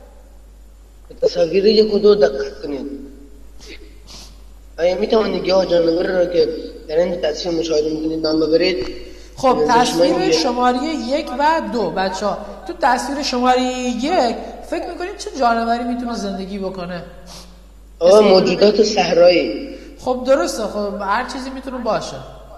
1 و 2 دقت کنید. آیا میتوانید گیاه جانور رو که در این تصویر مشاهده میکنید نام ببرید؟ خب تصویر شماره 1 و 2 بچه ها، تو تصویر شماره 1 فکر میکنید چه جانوری میتونه زندگی بکنه؟ موجودات صحرایی. خب درسته، خب هر چیزی میتونه باشه.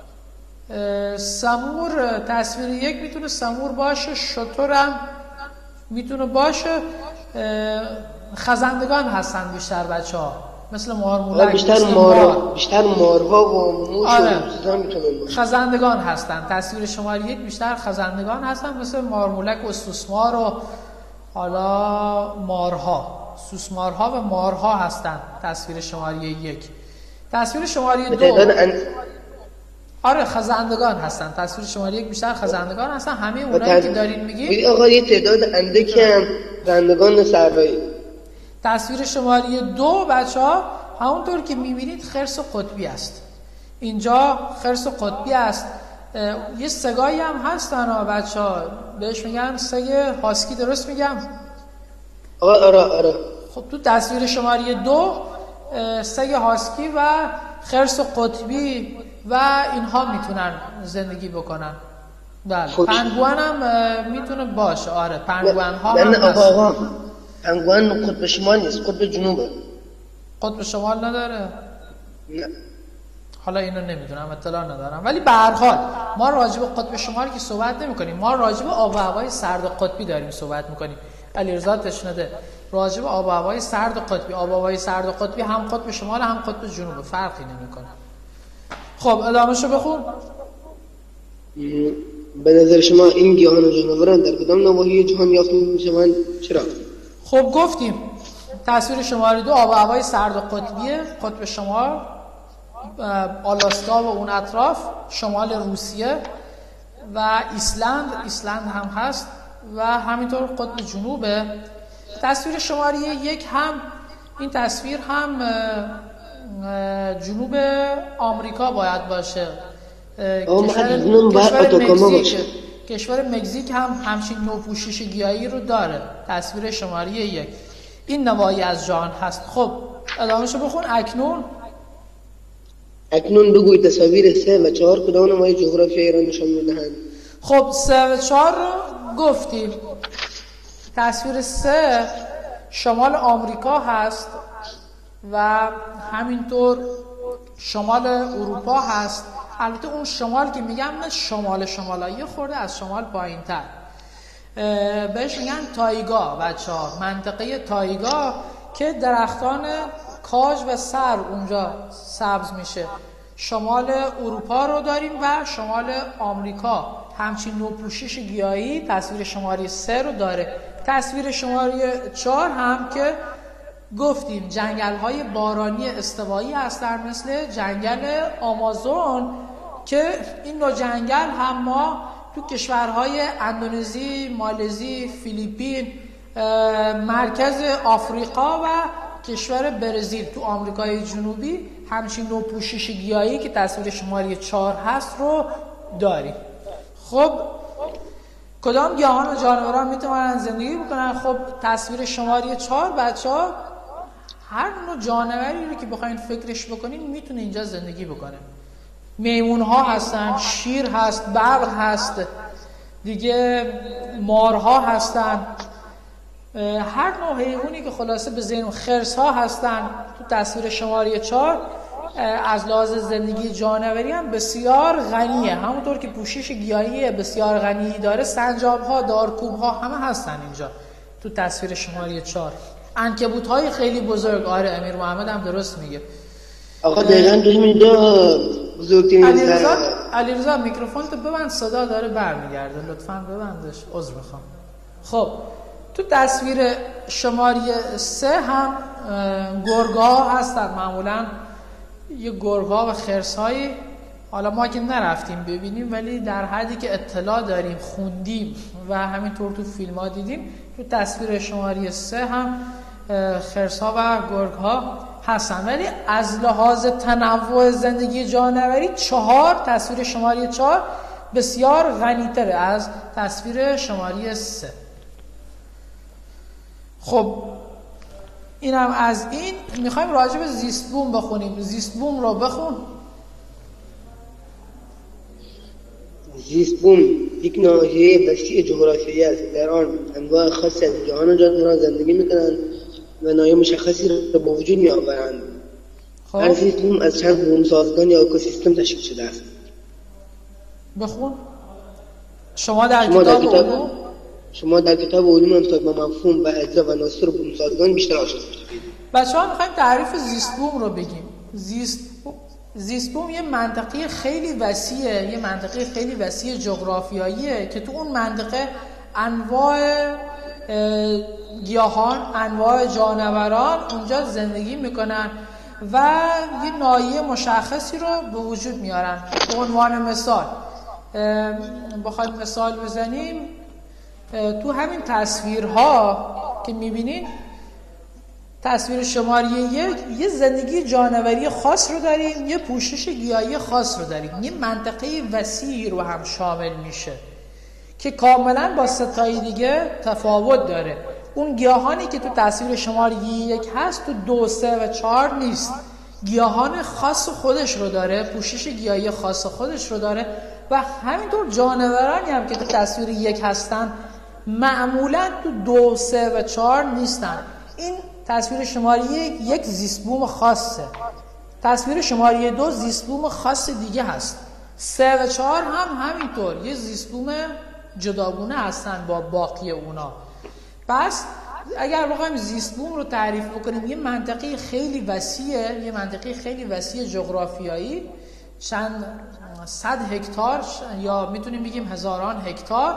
سمور تصویر 1 میتونه سمور باشه، شترم میتونه باشه. خزندگان هستن بیشتر بچه‌ها، مثل مارمولک، بیشتر مارها و موش و چیزا میتونن باشه. خزندگان هستن. تصویر شماره 1 بیشتر خزندگان هستن، مثل مارمولک و سوسمار و حالا مارها، سوسمارها و مارها هستن تصویر شماره 1. تصویر شماره 2 آره خزندگان هستن. تصویر شماره 1 بیشتر خزندگان هستن. همه اونایی که دارین میگید آقا یه تعداد اندکی هم خزندگان صحرایی. تصویر شماره 2 بچه‌ها همونطور که میبینید خرس قطبی است. اینجا خرس قطبی است. یه سگایی هم هستن بچه‌ها، بهش میگن سگ هاسکی، درست میگم؟ آره. خب تو تصویر شماره 2 سگ هاسکی و خرس قطبی و اینها میتونن زندگی بکنن. بله. پنگوئن هم میتونه باشه. آره پنگوئن ها هم آقا پنگوئن قطب شمال نیست، قطب جنوبه. قطب شمال نداره؟ نه. حالا اینو نمیدونم، اطلاع ندارم، ولی به هر حال ما راجع به قطب شمال که صحبت نمی‌کنیم، ما راجع به آب و هوای سرد قطبی داریم صحبت می‌کنیم. علیرضا تشنده راجع به آب و هوای سرد قطبی، آب و هوای سرد قطبی هم قطب شمال هم قطب جنوب، فرقی نمی‌کنه. خب ادامه‌شو بخون. به نظر شما این گیاهان و جانوران در کدام نواحی جهان یافت می‌شوند؟ چرا؟ خب گفتیم تصویر شماره 2 آب و هوای سرد قطبیه، قطب شمال، آلاسکا و اون اطراف، شمال روسیه و ایسلند هم هست و همینطور قطب جنوبه. تصویر شماره 1 هم این تصویر هم جنوب آمریکا باید باشه. کشور مکزیک هم همچین نوع پوشش گیاهی رو داره. تصویر شماره 1 این نواحی از جهان هست. خب ادامهشو بخون. اکنون بگوی تصاویر 3 و 4 کدام نمای جغرافیایی را نشان میدهند؟ خب 3 و 4 رو گفتیم. تصویر 3 شمال آمریکا هست و همینطور شمال اروپا هست. البته اون شمال که میگم نه شمالایی خورده از شمال پایین تر، بهش میگن تایگا بچه‌ها، منطقه تایگا که درختان کاج و سر اونجا سبز میشه. شمال اروپا رو داریم و شمال آمریکا همچین نوع پوشش گیاهی تصویر شماره 3 رو داره. تصویر شماره 4 هم که گفتیم جنگل‌های بارانی استوایی هستن مثل جنگل آمازون که این نوع جنگل هم ما تو کشورهای اندونزی، مالزی، فیلیپین، مرکز آفریقا و کشور برزیل تو آمریکای جنوبی همچین نوع پوشش گیاهی که تصویر شماره 4 هست رو داریم. خب کدام گیاهان و جانوران میتونن زندگی بکنن؟ خب تصویر شماره 4 بچه‌ها هر نوع جانوری رو که بخواید فکرش بکنین میتونه اینجا زندگی بکنه. میمون ها هستن، شیر هست، ببر هست، دیگه مارها هستن، هر نوع حیوانی که خلاصه به ذهن، خرس ها هستن. تو تصویر شماره 4 از لحاظ زندگی جانوری هم بسیار غنیه، همونطور که پوشش گیاهی بسیار غنی داره. سنجاب ها، دارکوب ها همه هستن اینجا تو تصویر شماره 4. عنکبوت های خیلی بزرگ. آره امیر محمد هم درست میگه. آقا دقیقاً بزرگترین علیرضا میکروفون تو ببند، صدا داره برمیگرده، لطفاً ببندش، عذر میخوام. خب تو تصویر شماره 3 هم گرگ‌ها هستن، معمولاً یه گرگ‌ها و خرس‌هایی، حالا ما که نرفتیم ببینیم ولی در حدی که اطلاع داریم خوندیم و همینطور تو فیلم‌ها دیدیم، تو تصویر شماره 3 هم خرس‌ها و گرگ‌ها هستن. ولی از لحاظ تنوع زندگی جانوری تصویر شماره 4 بسیار غنی‌تره از تصویر شماره 3. خب اینم از این. میخوایم راجع به زیست بوم بخونیم. زیست بوم رو بخون. زیست بوم یک ناحیه وسیع جغرافیایی است. در آن انواع خاصی از جهان و جانوران زندگی می‌کنند و ناحیه مشخصی را به وجود می‌آورند. هر زیست بوم از چند بومسازگان یا اکوسیستم تشکیل شده است. بخون. شما در کتاب علوم نسبت به مفهوم و اجزا و عناصر بومسازگان بیشتر آشنا شدید. بچه‌ها می‌خوایم تعریف زیست بوم رو بگیم. زیست بوم یه منطقه خیلی وسیعه، یه منطقه خیلی وسیع جغرافیاییه که تو اون منطقه انواع گیاهان، انواع جانوران اونجا زندگی میکنن و یه ناحیه مشخصی رو به وجود میارن. به عنوان مثال بخوایم مثال بزنیم، تو همین تصویرها که میبینید، تصویر شماره 1 یه زندگی جانوری خاص رو داریم، یه پوشش گیاهی خاص رو داریم، یه منطقه وسیعی رو هم شامل میشه که کاملا با ستای دیگه تفاوت داره. اون گیاهانی که تو تصویر شماره 1 هست تو 2، 3 و 4 نیست. گیاهان خاص خودش رو داره، پوشش گیاهی خاص خودش رو داره و همینطور جانورانی هم که تو تصویر 1 هستن معمولا تو 2، 3 و 4 نیستن. این تصویر شماره 1 زیست بوم خاصه. تصویر شماره 2 زیست بوم خاص دیگه هست. 3 و 4 هم همینطور یه زیست بوم جداگونه هستن با باقی اونا. پس اگر بخوایم زیست بوم رو تعریف بکنیم، یه منطقه خیلی وسیعه، یه منطقه خیلی وسیع جغرافیایی، چند 100 هکتار یا میتونیم بگیم هزاران هکتار،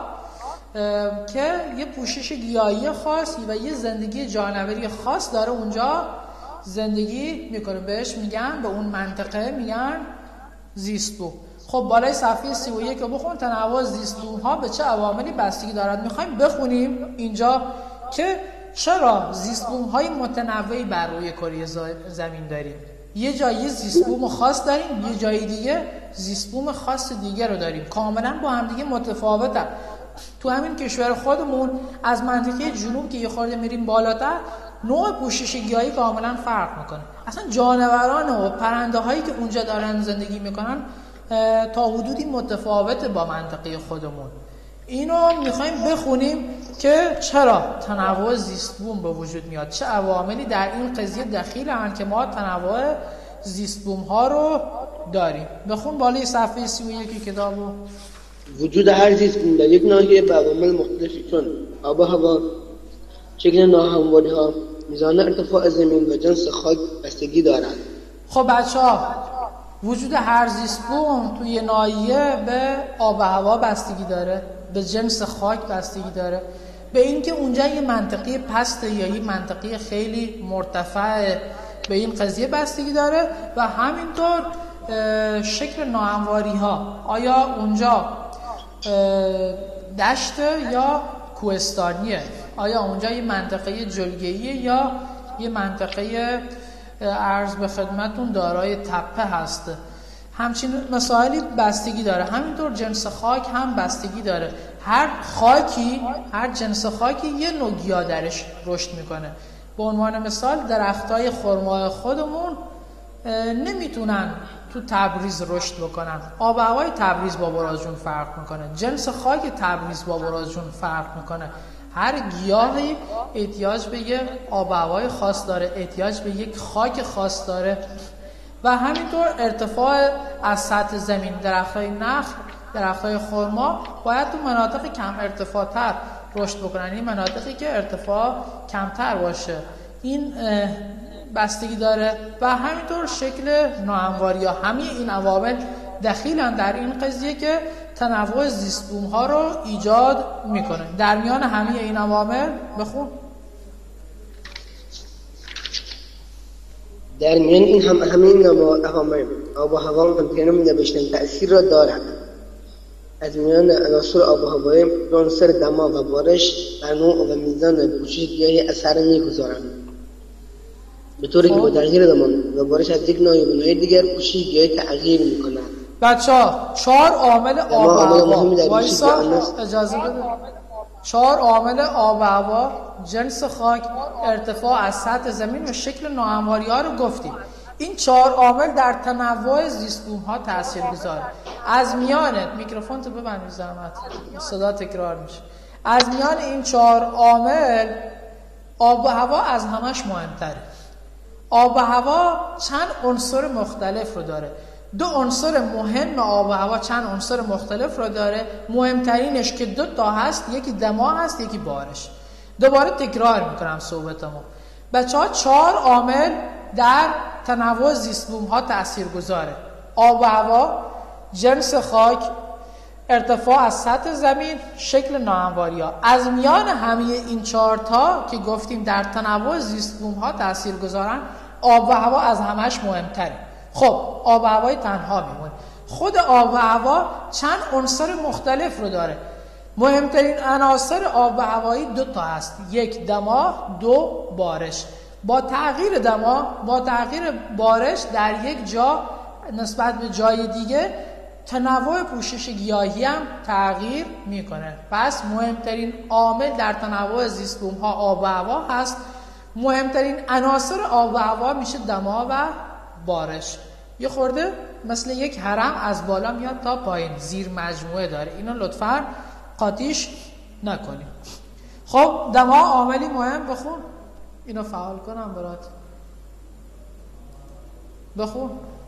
که یه پوشش گیاهی خاص و یه زندگی جانوری خاص داره اونجا زندگی میکنه. بهش میگن، به اون منطقه میگن زیست بوم. خب بالای صفحه 31 رو بخون. تنوع زیست بوم ها به چه عواملی بستگی دارد. میخوایم بخونیم اینجا که چرا زیست بوم های متنوعی بر روی کره زمین داریم. یه جایی زیست بوم خاص داریم، یه جای دیگه زیست بوم خاص دیگه رو داریم، کاملا با هم دیگه متفاوتن. تو همین کشور خودمون از منطقه جنوب که یه خورده میریم بالاتر، نوع پوشش گیاهی کاملا فرق میکنه. اصلا جانوران و پرنده هایی که اونجا دارن زندگی میکنن تا حدودی متفاوته با منطقه خودمون. اینو میخوایم بخونیم که چرا تنوع زیست بوم به وجود میاد، چه عواملی در این قضیه دخیلن که ما تنوع زیست بوم ها رو داریم. بخون بالای صفحه 31 کتابو. وجود هر زیست بوم در یک ناحیه به عوامل مختلفی چون آب و هوا، شکل ناهمواری ها، میزان ارتفاع زمین و جنس خاک بستگی دارند. خب بچه‌ها، وجود هر زیست بوم توی ناحیه به آب و هوا بستگی داره، به جنس خاک بستگی داره، به اینکه اونجا یه منطقه پسته یا یه منطقه خیلی مرتفع، به این قضیه بستگی داره و همینطور شکل ناهمواری ها، آیا اونجا دشت یا کوهستانیه، آیا اونجا یه منطقه جلگه‌ایه یا یه منطقه عرض به خدمتون دارای تپه هست. همچین مسائلی بستگی داره. همینطور جنس خاک هم بستگی داره. هر خاکی، هر جنس خاکی یه نوع گیاه درش رشد میکنه. به عنوان مثال درختای خرما خودمون نمیتونن تو تبریز رشد بکنن. آب و هوای تبریز با برازجون فرق میکنه، جنس خاک تبریز با برازجون فرق میکنه. هر گیاهی احتیاج به یک آب و هوای خاص داره، احتیاج به یک خاک خاص داره و همینطور ارتفاع از سطح زمین. درختای نخل، درختای خرما باید تو مناطق کم ارتفاع تر رشد بکنن، این مناطقی که ارتفاع کمتر باشه. این بستگی داره و همینطور شکل ناهمواری ها. همه این عوامل دخیلن در این قضیه که تنوع زیست بوم ها رو ایجاد میکنه. در میان همه این عوامل بخون. در میان این همه این عوامل آب و هوا ممکنه نوشتن تأثیر را دارند. از میان عناصر آب و هوایی عنصر دما و بارش بر نوع و میزان پوشش گیاهی اثر میگذارند، به طوری که با تغییر دمان و بارش از یک ناحیه به ناحیه دیگر پوشش گیاهی تغییر میکنند. بچه‌ها 4 عامل آب و هوا، وایسا اجازه بده. 4 عامل آب و هوا، جنس خاک، ارتفاع از سطح زمین و شکل ناهمواری ها رو گفتیم. این 4 عامل در تنوع زیست بوم ها تاثیر گذاره. از میان میکروفون تو ببند زحمت، صدا تکرار میشه. از میان این 4 عامل آب و هوا از همش مهمتره. آب و هوا چند عنصر مختلف رو داره. 2 عنصر مهم آب و هوا چند عنصر مختلف رو داره. مهمترینش که 2 تا هست، یکی دما هست، یکی بارش. دوباره تکرار میکنم صحبتمو. بچه‌ها 4 عامل در تنوع زیست بوم ها تأثیر گذاره: آب و هوا، جنس خاک، ارتفاع از سطح زمین، شکل ناهمواری ها. از میان همه این 4 تا که گفتیم در تنوع زیست بوم ها تأثیر گذارن، آب و هوا از همش مهمتره. خب آب و هوای تنها میمونه. خود آب و هوا چند عنصر مختلف رو داره. مهمترین عناصر آب و هوایی 2 تا هست: 1 دما، 2 بارش. با تغییر دما، با تغییر بارش در یک جا نسبت به جای دیگه تنوع پوشش گیاهی هم تغییر میکنه. پس مهمترین عامل در تنوع زیست بوم ها آب و هوا هست. مهمترین عناصر آب و هوا میشه دما و بارش. یه خورده مثل یک هرم از بالا میاد تا پایین، زیر مجموعه داره. اینو لطفاً قاطیش نکنیم. خب دما عاملی مهم، بخون اینو فعال کنم برات. بخون.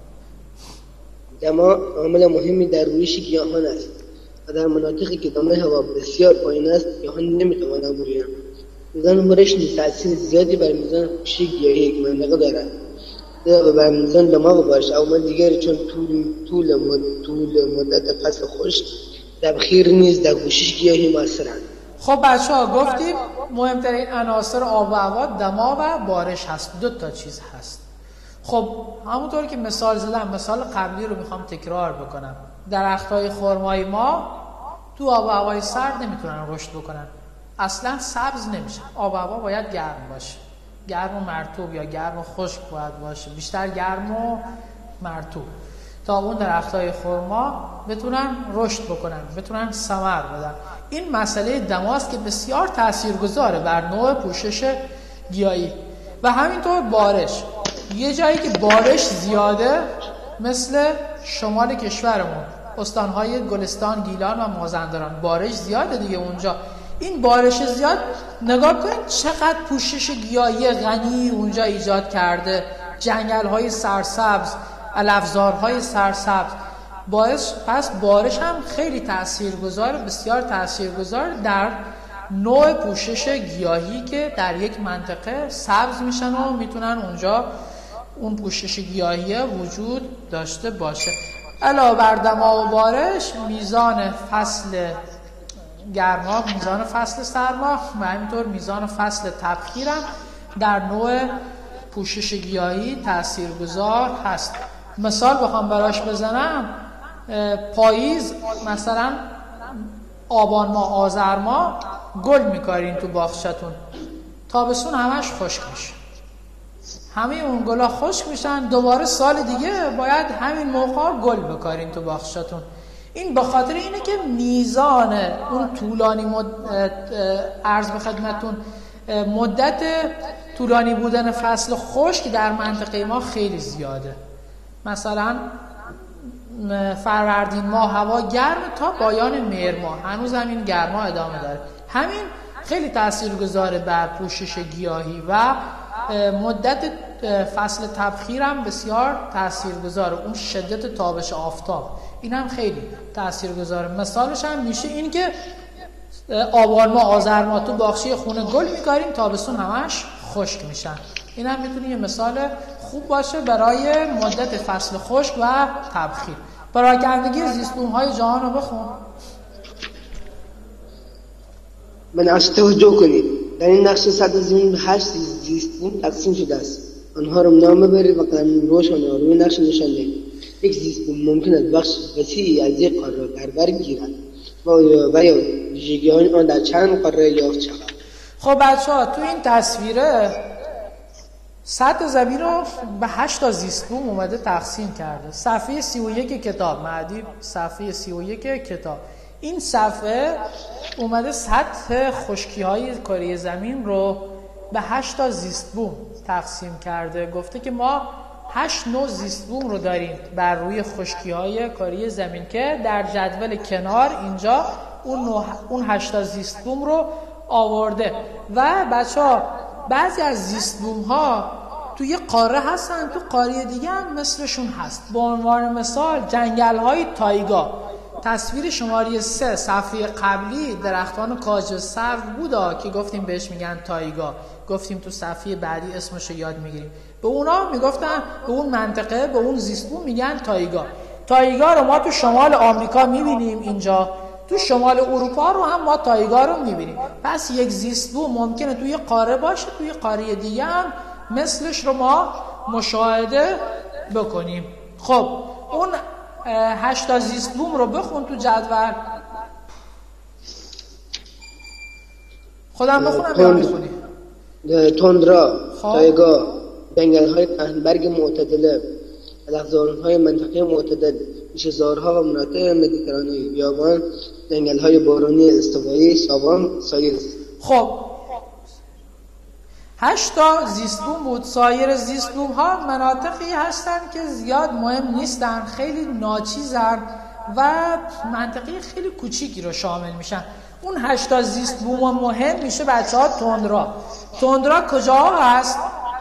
دما عامل مهمی در رویش گیاهان است و در مناطقی که دمای هوا بسیار پایین است گیاهان نمیتوانند برویند. میزان بارش نیز تأثیر زیادی بر میزان پوشش گیاهی یک منطقه دارد و بر میزان دما و بارش. عوامل دیگری چون طول مدت فصل خشک، تبخیر نیز در پوشش گیاهی مؤثرند. خب بچه‌ها گفتیم مهمترین عناصر آب و هوا دما و بارش هست. 2 تا چیز هست. خب همونطور که مثال زدم، مثال قبلی رو میخوام تکرار بکنم. درخت‌های خرمای ما تو آب و هوای سرد نمیتونن رشد بکنن، اصلا سبز نمیشن. آب و هوا باید گرم باشه، گرم و مرطوب یا گرم و خشک باید باشه، بیشتر گرم و مرطوب، تا اون درخت‌های خرما بتونن رشد بکنن، بتونن ثمر بدن. این مسئله دماست که بسیار تاثیرگذاره بر نوع پوشش گیاهی. و همینطور بارش. یه جایی که بارش زیاده مثل شمال کشورمون، استانهای گلستان، گیلان و مازندران، بارش زیاده دیگه اونجا. این بارش زیاد نگاه کنید چقدر پوشش گیاهی غنی اونجا ایجاد کرده. جنگل‌های سرسبز، علفزارهای سرسبز. پس بارش هم خیلی تاثیرگذار، بسیار تاثیرگذار در نوع پوشش گیاهی که در یک منطقه سبز میشن و میتونن اونجا اون پوشش گیاهی وجود داشته باشه. علاوه بر دما و بارش، میزان فصل گرما، میزان فصل سرما و همینطور میزان فصل تبخیر هم در نوع پوشش گیاهی تاثیرگذار هست. مثال بخوام براش بزنم، پاییز مثلا آبان ماه، آذر ماه گل میکارین تو باغچه‌تون، تابستون همش خشک میشه، همه اون گلا خشک میشن، دوباره سال دیگه باید همین موقع گل بکارین تو باغچه‌تون. این به خاطر اینه که میزان اون طولانی عرض به خدمتون مدت طولانی بودن فصل خشک در منطقه ما خیلی زیاده. مثلا فروردین ماه هوا گرم تا پایان مهر ماه، هنوز همین گرما ادامه داره. همین خیلی تاثیرگذاره بر پوشش گیاهی و مدت فصل تبخیر هم بسیار تاثیرگذاره. اون شدت تابش آفتاب، این هم خیلی تاثیرگذاره. مثالش هم میشه این که آبان ماه، آذر ماه تو باغچه خونه گل میکاریم، تابستون همش خشک میشن. این هم میتونه یه مثال خوب باشه برای مدت فصل خشک و تبخیر. پراکندگی زیستبوم‌های جهان رو بخون. من از توجه کنید، در این نقشه سطح زمین به 8 زیستبوم تقسیم شده است. آنها را نام ببرید و قانون روشن روی نقشه نشان دهید. یک زیستبوم ممکن است بخش وسیعی از یک قاره در بر گیرد و یا ویژگی‌های آن در چند قاره یافت شود. خب بچه‌ها تو این تصویره سطح زمین رو به 8 تا زیستبوم اومده تقسیم کرده. صفحه 31 کتاب معدیب، صفحه 31 کتاب. این صفحه اومده سطح خشکی‌های کره زمین رو به 8 تا زیستبوم تقسیم کرده. گفته که ما 8 نوع زیست بوم رو داریم بر روی خشکی‌های کره زمین که در جدول کنار اینجا اون 8 تا زیست بوم رو آورده. و بچه‌ها بعضی از زیست بوم‌ها توی قاره هستن، تو قاره دیگه هم مثلشون هست. به عنوان مثال جنگل‌های تایگا، تصویر شماره 3 صفحه قبلی درختان کاج سرو بودا که گفتیم بهش میگن تایگا، گفتیم تو صفحه بعدی اسمش رو یاد میگیریم. به اونا میگفتن، به اون منطقه، به اون زیستبوم میگن تایگا. تایگا رو ما تو شمال آمریکا میبینیم، اینجا تو شمال اروپا رو هم ما تایگا رو میبینیم. پس یک زیستبوم ممکنه توی قاره باشه، توی قاره دیگه هم مثلش رو ما مشاهده بکنیم. خب اون 8 تا زیستبوم رو بخون تو جدول. خودم بخونم یا میخونی؟ تندرا، تایگا، جنگل‌های پهنبرگ معتدله، علفزارهای منطقه معتدل، بیشه‌زارها و مناطق مدیترانه‌ای، بیابان، جنگل‌های بارانی استوایی، ساوان، سایر. خب 8 تا زیستبوم بود. سایر زیستبوم ها مناطقی هستن که زیاد مهم نیستن، خیلی ناچیزن و منطقه خیلی کوچیکی رو شامل میشن. اون 8 تا زیستبوم مهم میشه بچه‌ها تندرا. تندرا کجا هست؟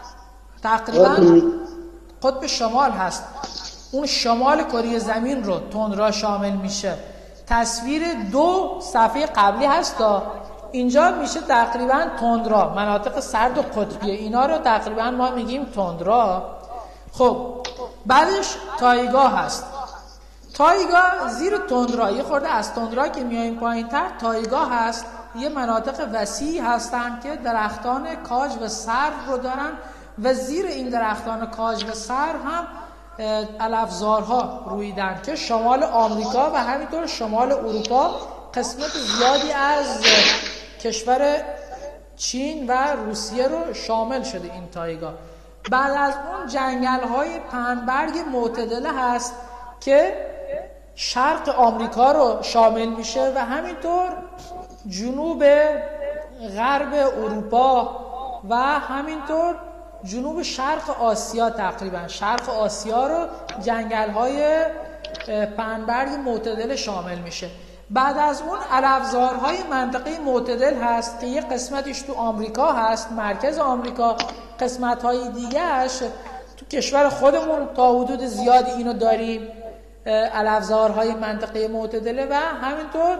تقریبا قطب شمال هست. اون شمال کره زمین رو تندرا شامل میشه. تصویر 2 صفحه قبلی هست تا اینجا میشه تقریبا تندرا، مناطق سرد و قطبیه، اینا رو تقریبا ما میگیم تندرا. خب بعدش تایگا هست. تایگا زیر تندرا، یه خورده از تندرا که میاییم پایین تر تایگا هست. یه مناطق وسیعی هستن که درختان کاج و سرو رو دارن و زیر این درختان کاج و سرو هم علفزارها رویدن که شمال آمریکا و همینطور شمال اروپا قسمت زیادی از کشور چین و روسیه رو شامل شده این تایگا. بعد از اون جنگل‌های پهنبرگ معتدله هست که شرق آمریکا رو شامل میشه و همینطور جنوب غرب اروپا و همینطور جنوب شرق آسیا، تقریبا شرق آسیا رو جنگل‌های پهنبرگ معتدل شامل میشه. بعد از اون علفزارهای منطقه معتدل هست که یه قسمتش تو آمریکا هست، مرکز آمریکا، قسمت‌های دیگه‌اش تو کشور خودمون تا حدود زیادی اینو داریم، علفزارهای منطقه معتدله و همینطور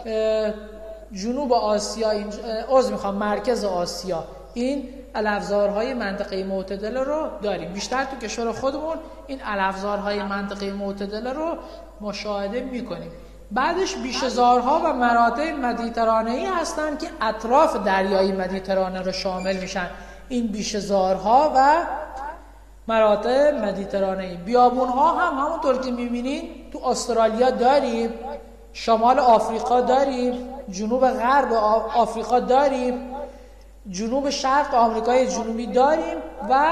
جنوب آسیا، مرکز آسیا این علفزارهای منطقه معتدله رو داریم. بیشتر تو کشور خودمون این علفزارهای منطقه معتدله رو مشاهده می‌کنیم. بعدش بیشه‌زارها و مناطق مدیترانه‌ای هستن که اطراف دریای مدیترانه رو شامل میشن. این بیشه‌زارها و مناطق مدیترانه‌ای. بیابون‌ها هم همونطور که می‌بینین تو استرالیا داریم، شمال آفریقا داریم، جنوب غرب آفریقا داریم، جنوب شرق آمریکای جنوبی داریم و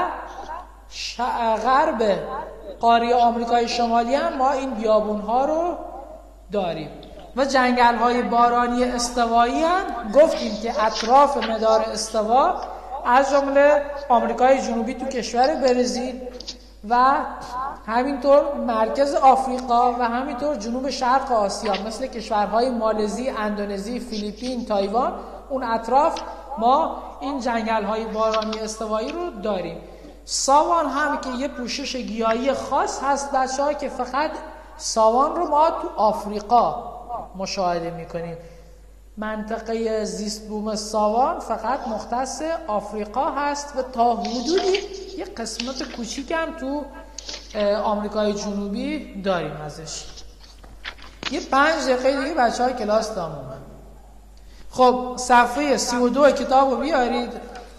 غرب قاره آمریکای شمالی هم ما این بیابون‌ها رو داریم. و جنگل‌های بارانی استوایی هم گفتیم که اطراف مدار استوا از جمله آمریکای جنوبی تو کشور برزیل و همینطور مرکز آفریقا و همینطور جنوب شرق آسیا مثل کشورهای مالزی، اندونزی، فیلیپین، تایوان، اون اطراف ما این جنگل‌های بارانی استوایی رو داریم. ساوان هم که یه پوشش گیاهی خاص هست بچه‌ها که فقط ساوان رو ما تو آفریقا مشاهده می‌کنیم. منطقه زیست بوم ساوان فقط مختص آفریقا هست و تا حدودی یه قسمت کوچیک هم تو آمریکای جنوبی داریم ازش. یه 5 دقیقه دیگه بچه‌های کلاس تمومه. خب صفحه 32 کتاب رو بیارید.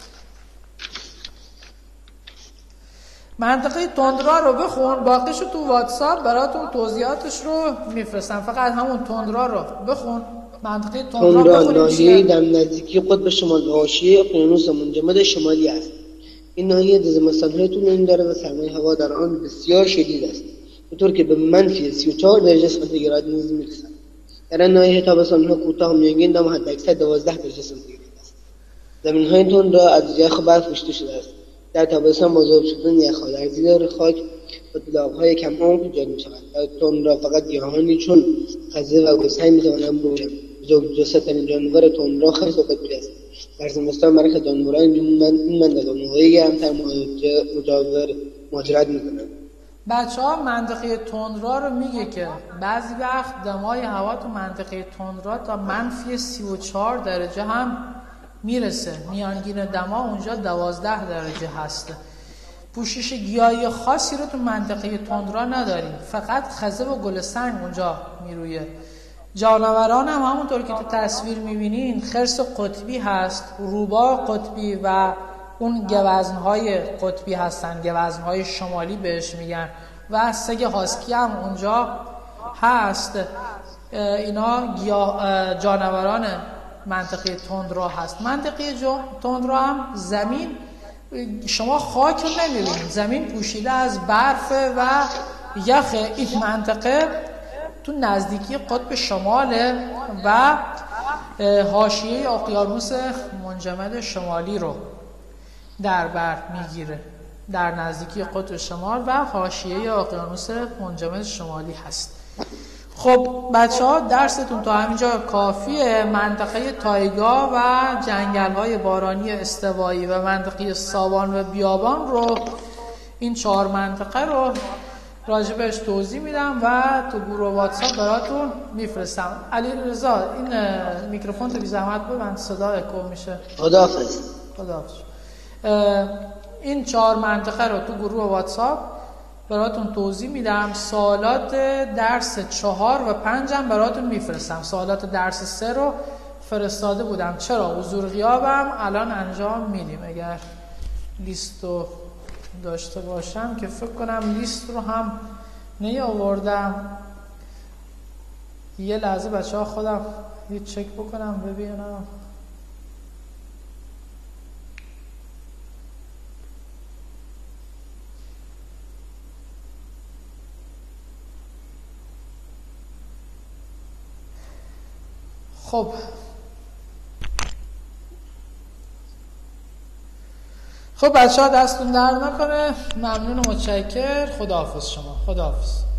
منطقه تندرا رو بخون، باقیشو تو واتساپ براتون توضیحاتش رو میفرستم. فقط همون تندرا رو بخون. منطقه تندرا ناحیه‌ای در نزدیکی قطب شمال حاشیه اقیانوس منجمد شمالی است. این ناحیه در زمستان‌های طولانی دارد و سرمایه هوا در آن بسیار شدید است، به طور که به منفی 34 درجه سانتیگراد نیز می‌رسد. در این ناحیه تابستان‌ها کوتاه و میانگین و حداکثر 12 درجه سانتیگراد است. زمین‌های تندرا از یخ و برف پوشیده شده است. در تابستان با ذوب شدن یخها در زیر خاک و دلاغ‌های کم عمق ایجاد می‌شود. تندرا فقط گیاهانی چون خزه و گوسفند می‌توانند بمیرند. بزرگ‌جثه‌ترین جانور تندرا خرس و قطبی است. در زمستان برخی جانوران این منطقه موقعی گرمتر مهاجرت می‌کنند. بچه‌ها منطقه تندرا رو میگه که بعضی وقت دمای هوا تو منطقه تندرا تا منفی 34 درجه هم میرسه. میانگین دما اونجا 12 درجه هست. پوشش گیاهی خاصی رو تو منطقه تندرا نداریم، فقط خزه و گل سنگ اونجا میرویه. جانوران هم همونطور که تو تصویر میبینین خرس قطبی هست، روباه قطبی و اون گوزنهای قطبی هستن، گوزنهای شمالی بهش میگن، و سگ هاسکی هم اونجا هست. اینا جانوران منطقه تندرا هست. منطقه تندرا هم زمین، شما خاک رو نمیبینید، زمین پوشیده از برف و یخ. این منطقه تو نزدیکی قطب شماله و حاشیه اقیانوس منجمد شمالی رو در بر میگیره. در نزدیکی قطب شمال و حاشیه اقیانوس منجمد شمالی هست. خب بچه‌ها درستون تا همینجا کافیه. منطقه تایگا و جنگل‌های بارانی استوایی و منطقه ساوان و بیابان رو، این 4 منطقه رو راجبش توضیح میدم و تو گروه واتساپ براتون میفرستم. علی رضا این میکروفون تو بی زحمت ببند، صدا اکو میشه. خداحافظ. این 4 منطقه رو تو گروه واتساپ براتون توضیح میدم. سوالات درس 4 و 5 هم براتون میفرستم. سوالات درس 3 رو فرستاده بودم، چرا حضور غیابم الان انجام میدیم. اگر لیست رو داشته باشم که فکر کنم لیست رو هم نیاوردم. یه لحظه بچه ها خودم یه چک بکنم ببینم. خب بچه ها دستون در نکنه. ممنون و متشکر. خداحافظ شما. خداحافظ.